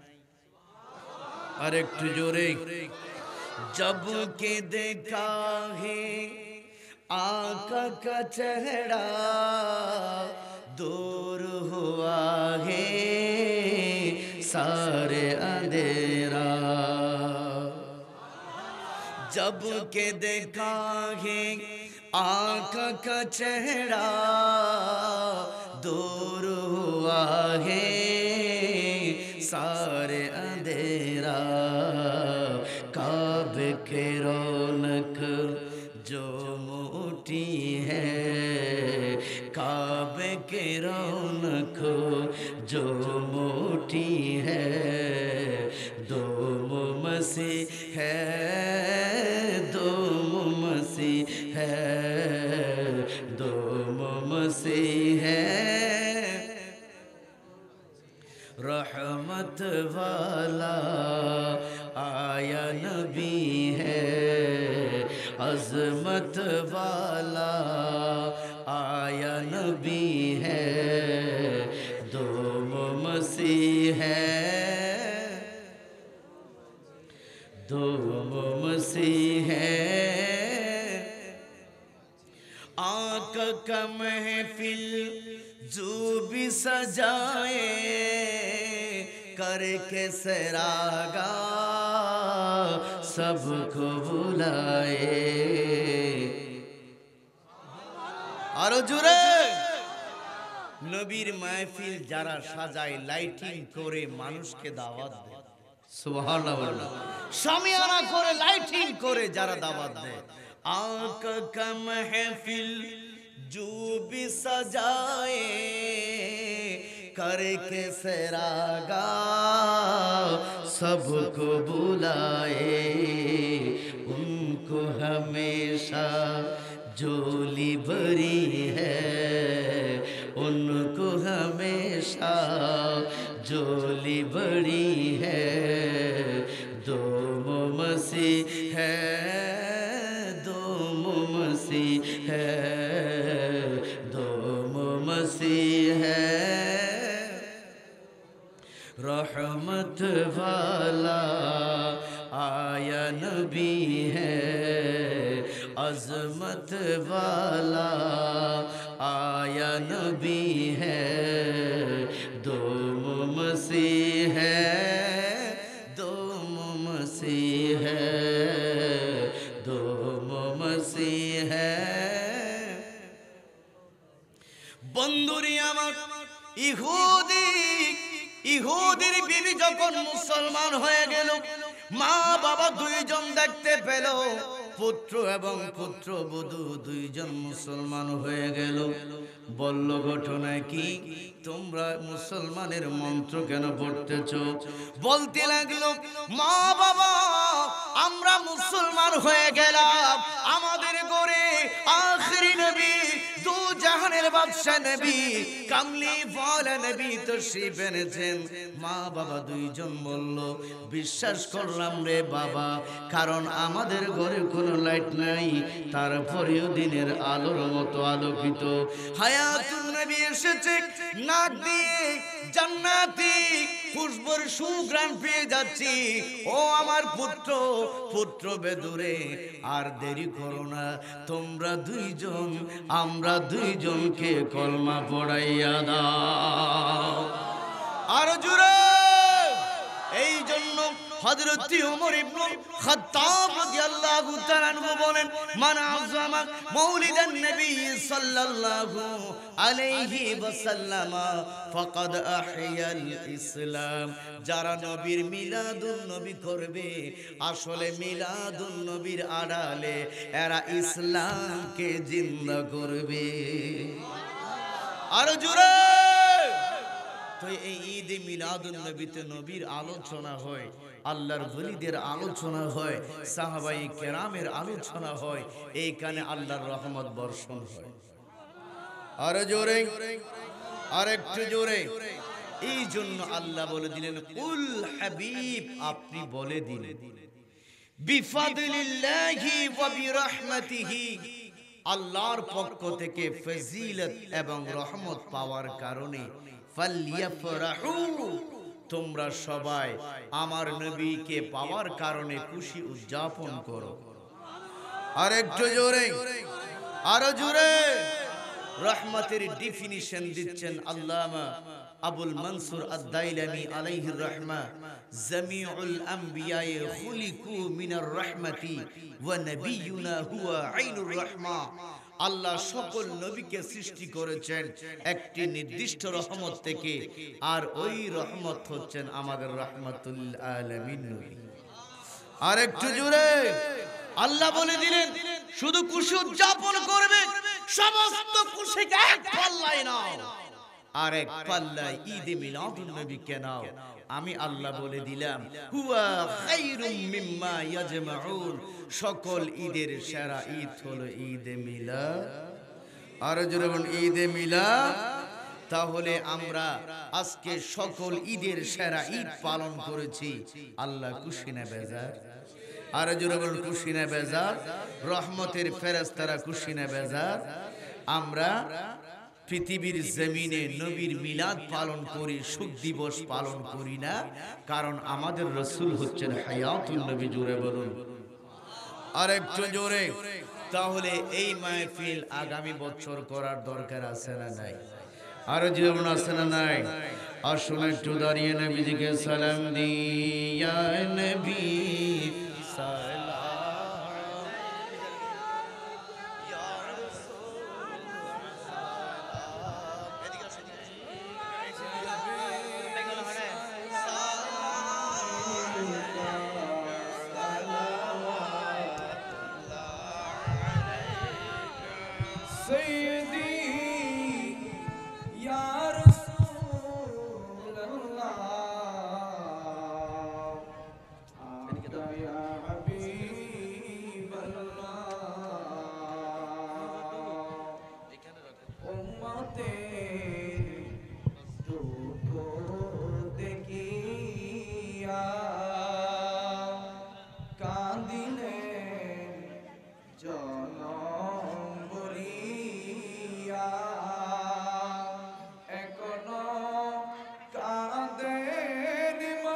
আর একটু জোরে, जब के देखा है आका का चेहरा दूर हुआ है सारे अंधेरा। जब के देखा है आका का चेहरा दूर हुआ है सारे अंधेरा। काबे के रौनक जो मोटी है, काबे के रौनक जो मोटी है, दो मसीह है, दो मसीह है, दो मसीह है। रहमत वाला आया नबी है, अज़मत वाला आया नबी है, दो मसीह है, दो मसीह है। आका का महफिल जो भी सजाए करके सरागा सबको बुलाए। आरो जुरे নবীর মাহফিল যারা সাজায় লাইটিং করে মানুষকে দাওয়াত দেয়, সুবহানাল্লাহ বলো। শামিয়ানা করে লাইটিং করে যারা দাওয়াত দেয়, আকা কা মাহফিল जो भी सजाए करके सरागा सबको बुलाए उनको हमेशा जोली भरी है उनको हमेशा जोली बड़ी है दो मसीह है दो मसीह है दो मसीह है रहमत वाला आया नबी है अजमत वाला आया नबी है दो मसीह है दो मसीह है दो मसीह है বন্ধুরি আমার ইহুদির বিবি যখন মুসলমান হয়ে গেল মা বাবা দুইজন দেখতে পেল পুত্র এবং পুত্রবধূ দুইজন মুসলমান হয়ে গেল বলল ঘটনা কি তোমরা মুসলমানের মন্ত্র কেন পড়তেছ বলতে লাগলো মা বাবা আমরা মুসলমান হয়ে গেলাম আমাদের ঘরে আখেরি নবী দু জাহানের বাদশা নবী কামলি ওয়ালা নবী তশরিফ এনেছেন মা বাবা দুইজন বলল বিশ্বাস করলাম রে বাবা কারণ আমাদের ঘরে কোনো লাইট নাই তারপরেও দিনের আলোর মতো আলোকিত হায়াতুন নবী এসেছে নাক দিয়ে জান্নাতি খুশবুর সুঘ্রাণ পেয়ে যাচ্ছি ও আমার পুত্র বেদুরে আর দেরি করো না তোমরা দুইজন আমরা দুইজনকে কলমা পড়াইয়া দাও আর জোরে এই জন্য হযরত ওমর ইবনে খাত্তাব রাদিয়াল্লাহু তাআলা আনহু বলেন মান আযযামা মাউলিদান নবী সাল্লাল্লাহু আলাইহি ওয়াসাল্লাম ফাকাদ আহইয়াল ইসলাম যারা নবীর মিলাদুন নবী করবে আসলে মিলাদুন নবীর আড়ালে এরা ইসলামকে জিন্দা করবে আর জোরে তো এই ঈদে মিলাদুন নবীতে নবীর আলোচনা হয় আল্লাহর ওলিদের আলোচনা হয় সাহাবায়ে কেরামের আলোচনা হয় এইখানে আল্লাহর রহমত বর্ষণ হয় আর জোরে আর একটু জোরে এই জন্য আল্লাহ বলে দিলেন কুল হাবিব আপনি বলে দিন বিফাদলিল্লাহি ওয়া বিরহমাতিহি আল্লাহর পক্ষ থেকে ফজিলত এবং রহমত পাওয়ার কারণে ফালইয়াফরাহু তোমরা সবাই আমার নবীকে পাওয়ার কারণে খুশি উদযাপন করো আর একটু জোরে আরো জোরে রহমতের ডেফিনিশন দিচ্ছেন আল্লামা আবুল মনসুর আদ-দাইলামি আলাইহির রাহমা জামিউল আমবিয়া খুলিকু মিনার রাহমাতি ওয়া নবিয়ুনা হুয়া আইনুর রাহমা আল্লাহ সকল নবীকে সৃষ্টি করেছেন একটি নির্দিষ্ট রহমত থেকে আর ওই রহমত হচ্ছেন আমাদের রাহমাতুল আলামিন নবী আর একটু জোরে আল্লাহ বলে দিলেন শুধু খুশি উদযাপন করবে সমস্ত খুশিকে এক পাল্লায় নাও আর এক পাল্লায় ঈদে মিলাদুন নবীকে নাও আমি আল্লাহ বলে দিলাম হুয়া খায়রুম মিম্মা ইয়াজমাউন সকল ঈদের সেরা ঈদ হলো ঈদে মিলাদ আর যখন ঈদে মিলাদ তাহলে আমরা আজকে সকল ঈদের সেরা ঈদ পালন করেছি আল্লাহ খুশি না বেজার আর যখন খুশি না বেজার রহমতের ফেরেশতারা খুশি না বেজার আমরা পৃথিবীর জমিনে নবীর মিলাদ পালন করি সুখ দিবস পালন করি না কারণ আমাদের রাসূল হচ্ছেন হায়াতুন নবী জোরে বলুন আর একটু জোরে তাহলে এই মাহফিল আগামী বছর করার দরকার আছে না নাই আর জীবন আছে না নাই আসুন একটু দাঁড়িয়ে নবীজিকে সালাম দিয়া নবী সালাম ইয়া রাসূল সালাম এদিকে দুঃখ দেখিয়া কাঁদিলেন জনম বলিয়া এখনো কাঁদেন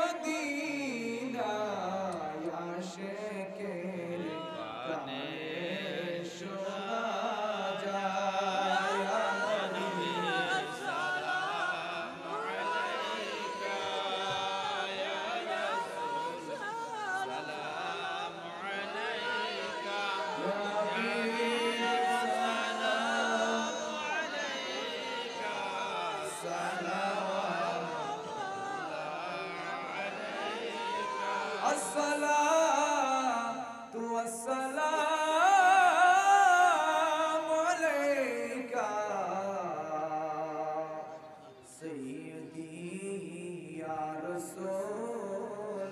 মদিনায় আশিকের গানে শোনা যায় الصلاة والسلام عليك سيدي يا رسول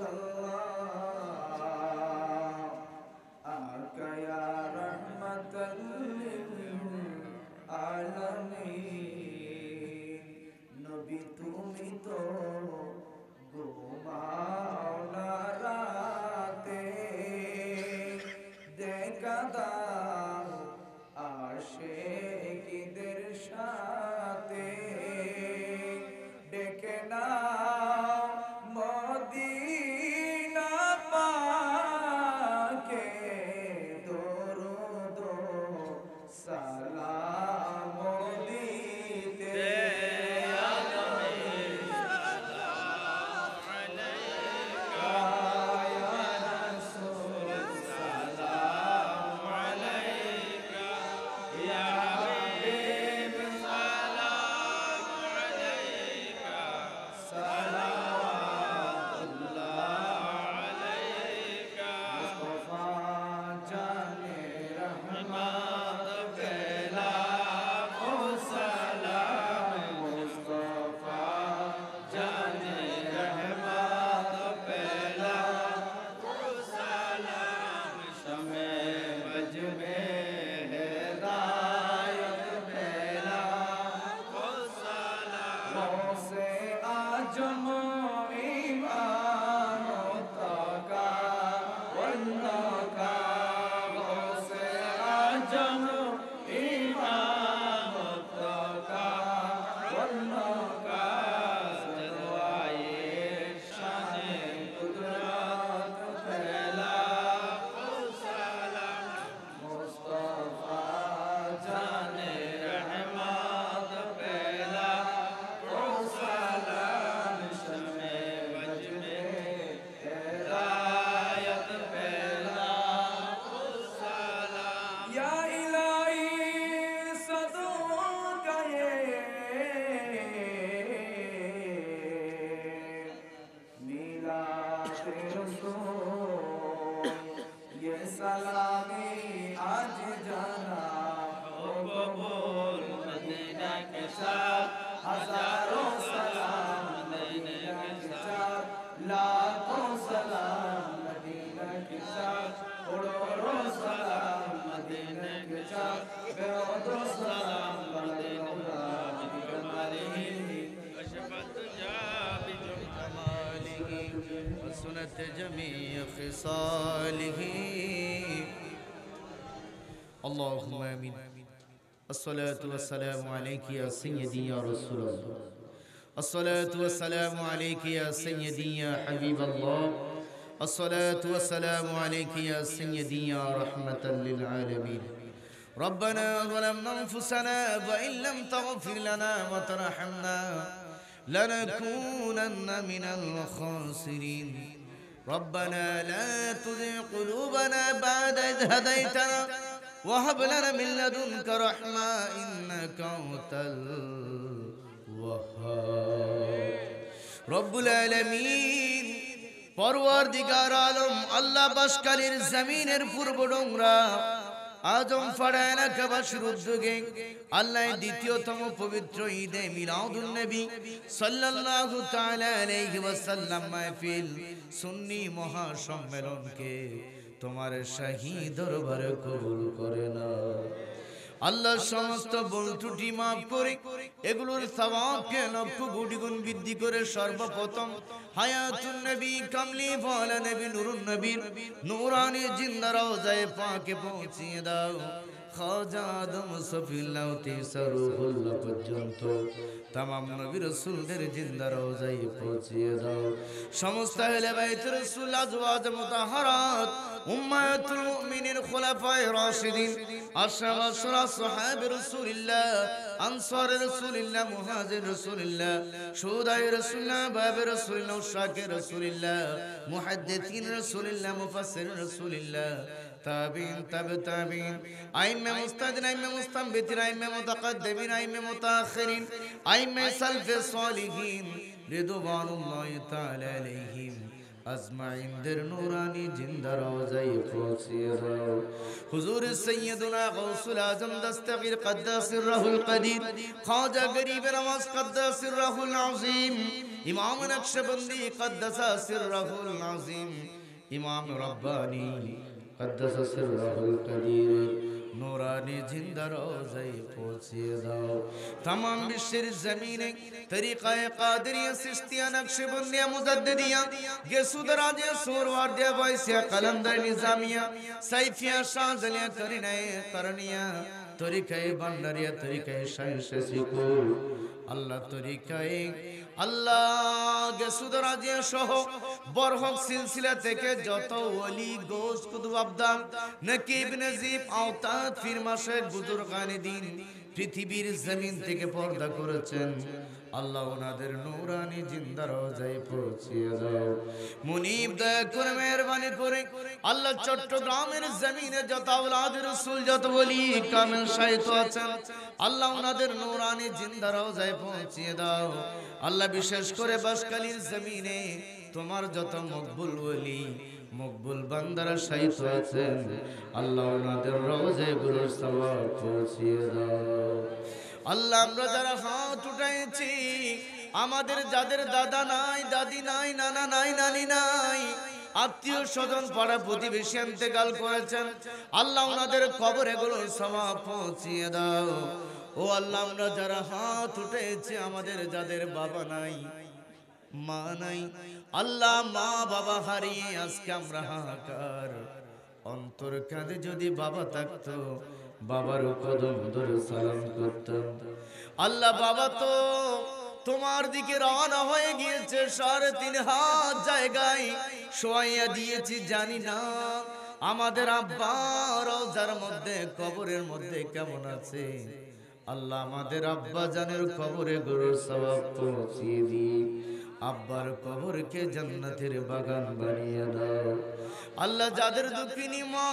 الله آك يا رحمة للعالمين نبي তুমি তো ঘুমাও না রাতে দেখা দাও আশিকদের সাথে ডেকে নাও মদিনা পাকে দরুদ সালাম দিতে सलामी आज जाना हो कबूल मदीना के साथ हजारों सलाम मदीना के साथ लाखों सलाम मदीना के साथ करोड़ों सलाम मदीना के साथ बेअदो सलाम मदीना बिकमालिही अशफत जा बिकमालिही वसनत जमीअ खिसालिही اللهم آمين الصلاة والسلام عليك يا سيدي يا رسول الله الصلاة والسلام عليك يا سيدي يا حبيب الله الصلاة والسلام عليك يا سيدي يا رحمة للعالمين ربنا ظلمنا أنفسنا وإن لم تغفر لنا وترحمنا لنكونن من الخاسرين ربنا لا تزغ قلوبنا بعد إذ هديتنا وهب لنا من لدنك رحمة إنك أنت الوهاب رب العالمين পরওয়ারদিগার আলম আল্লাহ বাসকালীর জমিনের পূর্ব ডোংরা আজম ফাড়ায়না কাবাসীর উদ্যোগে আল্লাহ দ্বিতীয়তম পবিত্র ঈদে মিলাদুন নবী সাল্লাল্লাহু তাআলা আলাইহি ওয়াসাল্লাম মাহফিল সুন্নি মহাসম্মেলনকে তোমার শাহী দরবারে কবুল করে না আল্লাহ সমস্ত ভুল ত্রুটি মাফ করে এগুলোর সওয়াবকে লক্ষ কোটি গুণ বৃদ্ধি করে সর্বপ্রথম হায়াতুন নবী কামলি ওয়ালা নবী নুরুন নবীর নূরানি জিন্দা রওজায়ে পাকে পৌঁছিয়ে দাও। খাজা আদম সফিউল্লাহ তিসারুহুল্লাহ পর্যন্ত तमाम नबी रसूलদের জিন্দা রওজায়ে পৌঁছিয়ে দাও। সমস্ত আহলে বাইত রাসূল আজওয়াজ মুতাহহারাত উম্মাতুল মুমিনিন খুলাফায়ে রাশিদিন আশরাফ সাহাবে রাসূলুল্লাহ আনসার রাসূলুল্লাহ মুহাজির রাসূলুল্লাহ শুহাদায়ে রাসূলুল্লাহ বাবে রাসূলুল্লাহ শাকির রাসূলুল্লাহ মুহাদ্দিসিন রাসূলুল্লাহ মুফাসসির রাসূলুল্লাহ তাবিন তাবিন আইম্মে মুস্তাদিন আইম্মে মুস্তামবিতিন আইম্মে মুতাকাদ্দিমিন আইম্মে মুতাআখিরিন আইম্মে সালফে সালিহিন রিদওয়ানুল্লাহি তাআলা আলাইহিম আজমাইনদের নূরানি জিন্দা রওজায়ে পৌঁছিয়ে দাও। হুজুর সাইয়্যিদুনা গাউসুল আজম দস্তগীর কদ্দাসির রাহুল কদির খাজা গরিব নওয়াজ কদ্দাসির রাহুল আযীম ইমাম নকশবন্দি কদ্দাসির রাহুল আযীম ইমাম রব্বানি قدس سره القدير नूरानी जिंदा रोज़ाए पहुँचिए दाओ। तमाम विश्व ज़मीने तरीक़ाए क़ादिरिया सिस्तिया नक्शबंदिया मुजद्दिदिया गेसुदराजे सूरवार्दिया वाइसिया कलंदर निज़ामिया सैफिया शाज़लिया करिनाए करनिया तरीक़ाए बंदरिया तरीक़ाए शाइशे सिको अल्लाह तरीक़ाए अल्लाह गेसुदराजे शहो बरहक सिलसिला तेके जतो वली गोश कुतुब अब्दाल नकीब नजीब औताद फिर माशेख बुजुर्गाने दीन पृथ्वीर जमीन থেকে পর্দা করেছেন আল্লাহ ওনাদের নূরানি জিন্দা রওজায়ে পৌঁছিয়ে দাও। মুনিব দয়া করে মেহেরবানি করে আল্লাহ চট্টগ্রামের জমিনে যত আওলাদ রাসূল যত ওলি কামেল শাহিদ আছেন আল্লাহ ওনাদের নূরানি জিন্দা রওজায়ে পৌঁছিয়ে দাও। আল্লাহ বিশেষ করে বাসকালীর জমিনে তোমার যত মকবুল ওলি মকবুল বান্দারা শাহিদ আছেন আল্লাহ ওনাদের রওজায়ে গুলোর সওয়াব পৌঁছিয়ে দাও। আল্লাহ আমরা যারা হাত উঠাইছি আমাদের যাদের দাদা নাই দাদি নাই নানা নাই নানি নাই আত্মীয় স্বজন পাড়া প্রতিবেশী ইন্তেকাল করেছেন আল্লাহ ওনাদের কবরে গুলোর সওয়াব পৌঁছিয়ে দাও। ও আল্লাহ আমরা যারা হাত উঠাইছি আমাদের যাদের বাবা নাই মা নাই আল্লাহ মা বাবা হারিয়ে আজকে আমরা হাহাকার অন্তর কাঁদে যদি বাবা থাকতো বাবার কদম ধরে সালাম করতাম। আল্লাহ বাবা তো তোমার দিকে রওনা হয়ে গিয়েছে 3.5 হাত জায়গায় শোয়াইয়া দিয়েছি জানি না আমাদের আব্বা রওজার মধ্যে কবরের মধ্যে কেমন আছে আল্লাহ আমাদের আব্বা জানের কবরে গরুর সওয়াব পৌঁছিয়ে দিই আব্বার কবরকে জান্নাতের বাগান বানিয়ে দাও। আল্লাহ যাদের দুঃখিনী মা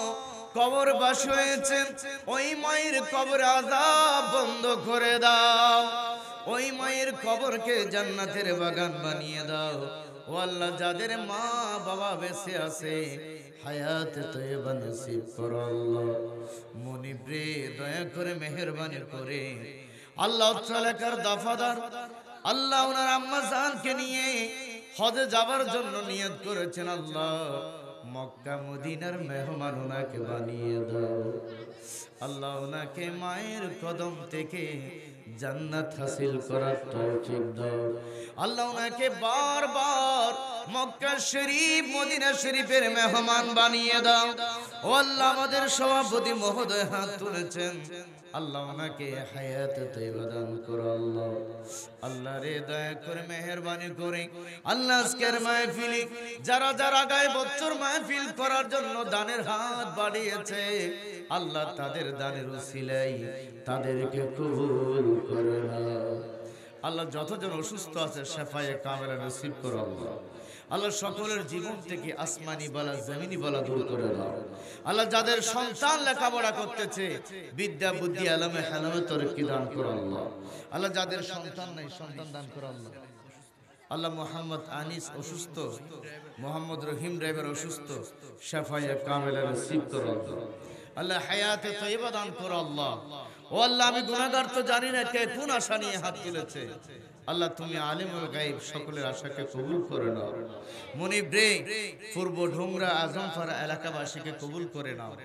কবর বাস হয়েছে ওই মায়ের কবরে আযাব বন্ধ করে দাও ওই মায়ের কবরকে জান্নাতের বাগান বানিয়ে দাও। ও আল্লাহ যাদের মা বাবা বেঁচে আছে হায়াত তয়্যিবা নসিব করো আল্লাহ মুনিব রে দয়া করে মেহেরবানি করে আল্লাহ তাআলার দফাদার আল্লাহ ওনার আম্মা জানকে নিয়ে হজে যাবার জন্য নিয়ত করেছেন আল্লাহ মক্কা মদিনার মেহমান ওনাকে বানিয়ে দাও। আল্লাহ ওনাকে মায়ের কদম থেকে জান্নাত হাসিল করার তৌফিক দাও। আল্লাহ ওনাকে বারবার মক্কা শরীফ মদিনা শরীফের মেহমান বানিয়ে দাও। ও আল্লাহ আমাদের সভাপতি মহোদয় হাত তুলেছেন আল্লাহ ওনাকে হায়াত তয়্যিবা দান করো আল্লাহ। আল্লাহ রে দয়া করে মেহেরবানি করে আল্লাহ আজকের মাহফিলে যারা যারা গায়ে বছর মাহফিল করার জন্য দানের হাত বাড়িয়েছে আল্লাহ তাদের দানের উসিলায় তাদেরকে কবুল করে নাও। আল্লাহ যতজন অসুস্থ আছে শিফায়ে কামেলা নসিব করো আল্লাহ। আল্লাহ সকলের জীবন থেকে আসমানি বালা জমিনি বালা দূর করে দাও। আল্লাহ যাদের সন্তান লেখাপড়া করতেছে বিদ্যা বুদ্ধি আলমে হালামে তরক্কি দান করো আল্লাহ। আল্লাহ যাদের সন্তান নাই সন্তান দান করো আল্লাহ। আল্লাহ মোহাম্মদ আনিস অসুস্থ মোহাম্মদ রহিম ড্রাইভার অসুস্থ শিফায়ে কামেলা নসিব করো আল্লাহ। আল্লাহ হায়াতে তয়্যিবা দান করো আল্লাহ। ও আল্লাহ আমি গুনাহগার তো জানি না কে কোন আশা নিয়ে হাত তুলেছে আল্লাহ তুমি আলিমুল গায়ব সকলের আশাকে কবুল করে নাও। মুনিব রে পূর্ব ঢোংরা আজমপাড়া এলাকাবাসীকে কবুল করে নাও।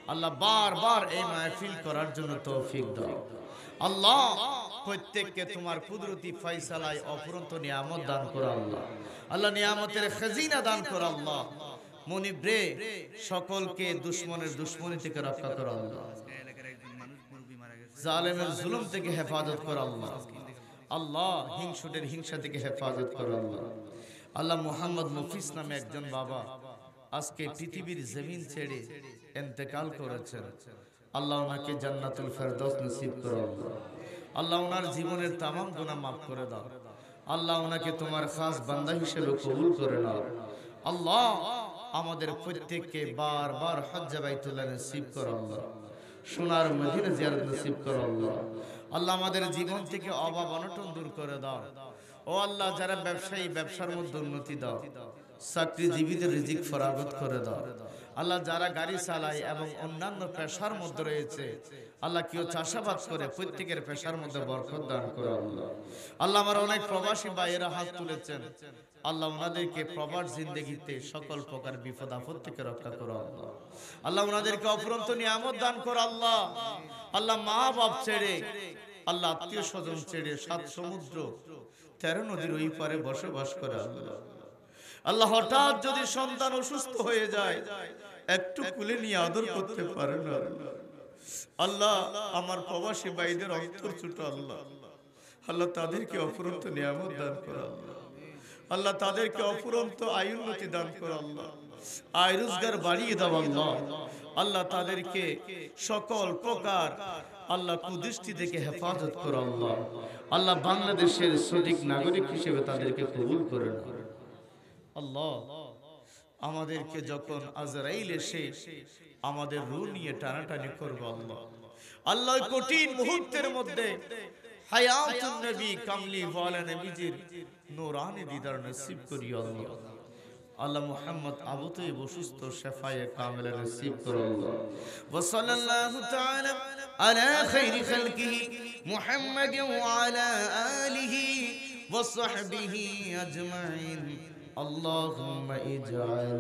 আল্লাহ বারবার এই মাহফিল করার জন্য তৌফিক দাও আল্লাহ। প্রত্যেককে তোমার কুদরতি ফয়সালায় অফুরন্ত নিয়ামত দান করো আল্লাহ। আল্লাহ নিয়ামতের খাজিনা দান করো আল্লাহ। মনিব রে, সকলকে দুশমনের দুশমনি থেকে রক্ষা করো আল্লাহ। জালেমের জুলুম থেকে হেফাজত করো আল্লাহ। আল্লাহ হিংসুটের হিংসা থেকে হেফাজত করো আল্লাহ। আল্লাহ মুহাম্মদ মুফিস নামে একজন বাবা আজকে পৃথিবীর জমিন ছেড়ে ইন্তেকাল করেছেন। আল্লাহ ওনাকে জান্নাতুল ফেরদৌস নসিব করো আল্লাহ। আল্লাহ ওনার জীবনের তামাম গুনাহ মাফ করে দাও আল্লাহ। ওনাকে তোমার খাস বান্দা হিসেবে কবুল করে নাও আল্লাহ। আমাদের প্রত্যেককে বারবার হজ্জে বাইতুল্লাহ নসিব করো আল্লাহ। সোনার মদিনা জিয়ারত নসিব করো আল্লাহ। আল্লাহ আমাদের জীবন থেকে অভাব অনটন দূর করে দাও ও আল্লাহ। যারা ব্যবসায়ী, ব্যবসার মধ্যে উন্নতি দাও। চাকরিজীবীদের রিজিক ফরাগত করে দাও আল্লাহ। যারা গাড়ি চালায় এবং অন্যান্য পেশার মধ্যে রয়েছে আল্লাহ, কেউ চাষাবাদ করে, প্রত্যেকের পেশার মধ্যে বরকত দান করো আল্লাহ। আল্লাহ আমার অনেক প্রবাসী ভাইয়েরা হাত তুলেছেন আল্লাহ, ওনাদেরকে প্রবাস জিন্দেগিতে সকল প্রকার বিপদ আপদ থেকে রক্ষা করো আল্লাহ। আল্লাহ ওনাদেরকে অফুরন্ত নিয়ামত দান করো আল্লাহ। আল্লাহ মা বাপ ছেড়ে, আল্লাহ আত্মীয় স্বজন ছেড়ে 7 সমুদ্র 13 নদীর ওই পারে বসবাস করে আল্লাহ। আল্লাহ হঠাৎ যদি সন্তান অসুস্থ হয়ে যায়, একটু কুলে নিয়ে আদর করতে পারে না আল্লাহ। আমার প্রবাসী ভাইদের অন্তর ছোট আল্লাহ। আল্লাহ তাদেরকে অফুরন্ত নিয়ামত দান করো আল্লাহ। আল্লাহ তাদেরকে অফুরন্ত আয়ুন্নতি দান করো আল্লাহ। আয় রোজগার বাড়িয়ে দাও আল্লাহ। আল্লাহ তাদেরকে সকল প্রকার আল্লাহ কুদৃষ্টি থেকে হেফাজত করো আল্লাহ। আল্লাহ বাংলাদেশের সঠিক নাগরিক হিসেবে তাদেরকে কবুল করে নাও আল্লাহ। আমাদেরকে যখন আজরাইল এসে আমাদের রূহ নিয়ে টানাটানি করবে আল্লাহ, আল্লাহ কঠিন মুহূর্তের মধ্যে হায়াতুন নবী কামলি ওয়ালা নবীজির নূরানি দিদার নসিব করিও আল্লাহ। আল্লাহ মুহাম্মদ আবু তাইব অসুস্থ, শাফায়ে কামিলা নসিব করো আল্লাহ। ওয়া সাল্লাল্লাহু তাআলা আলা খাইরি খালকিহি মুহাম্মাদ ওয়া আলা আলিহি ওয়া সাহবিহি আজমাইন। اللهم اجعل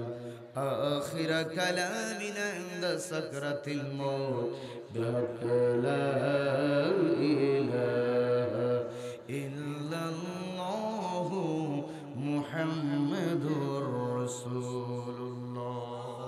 آخر كلامنا عند سكرة الموت بحق لا إله إلا الله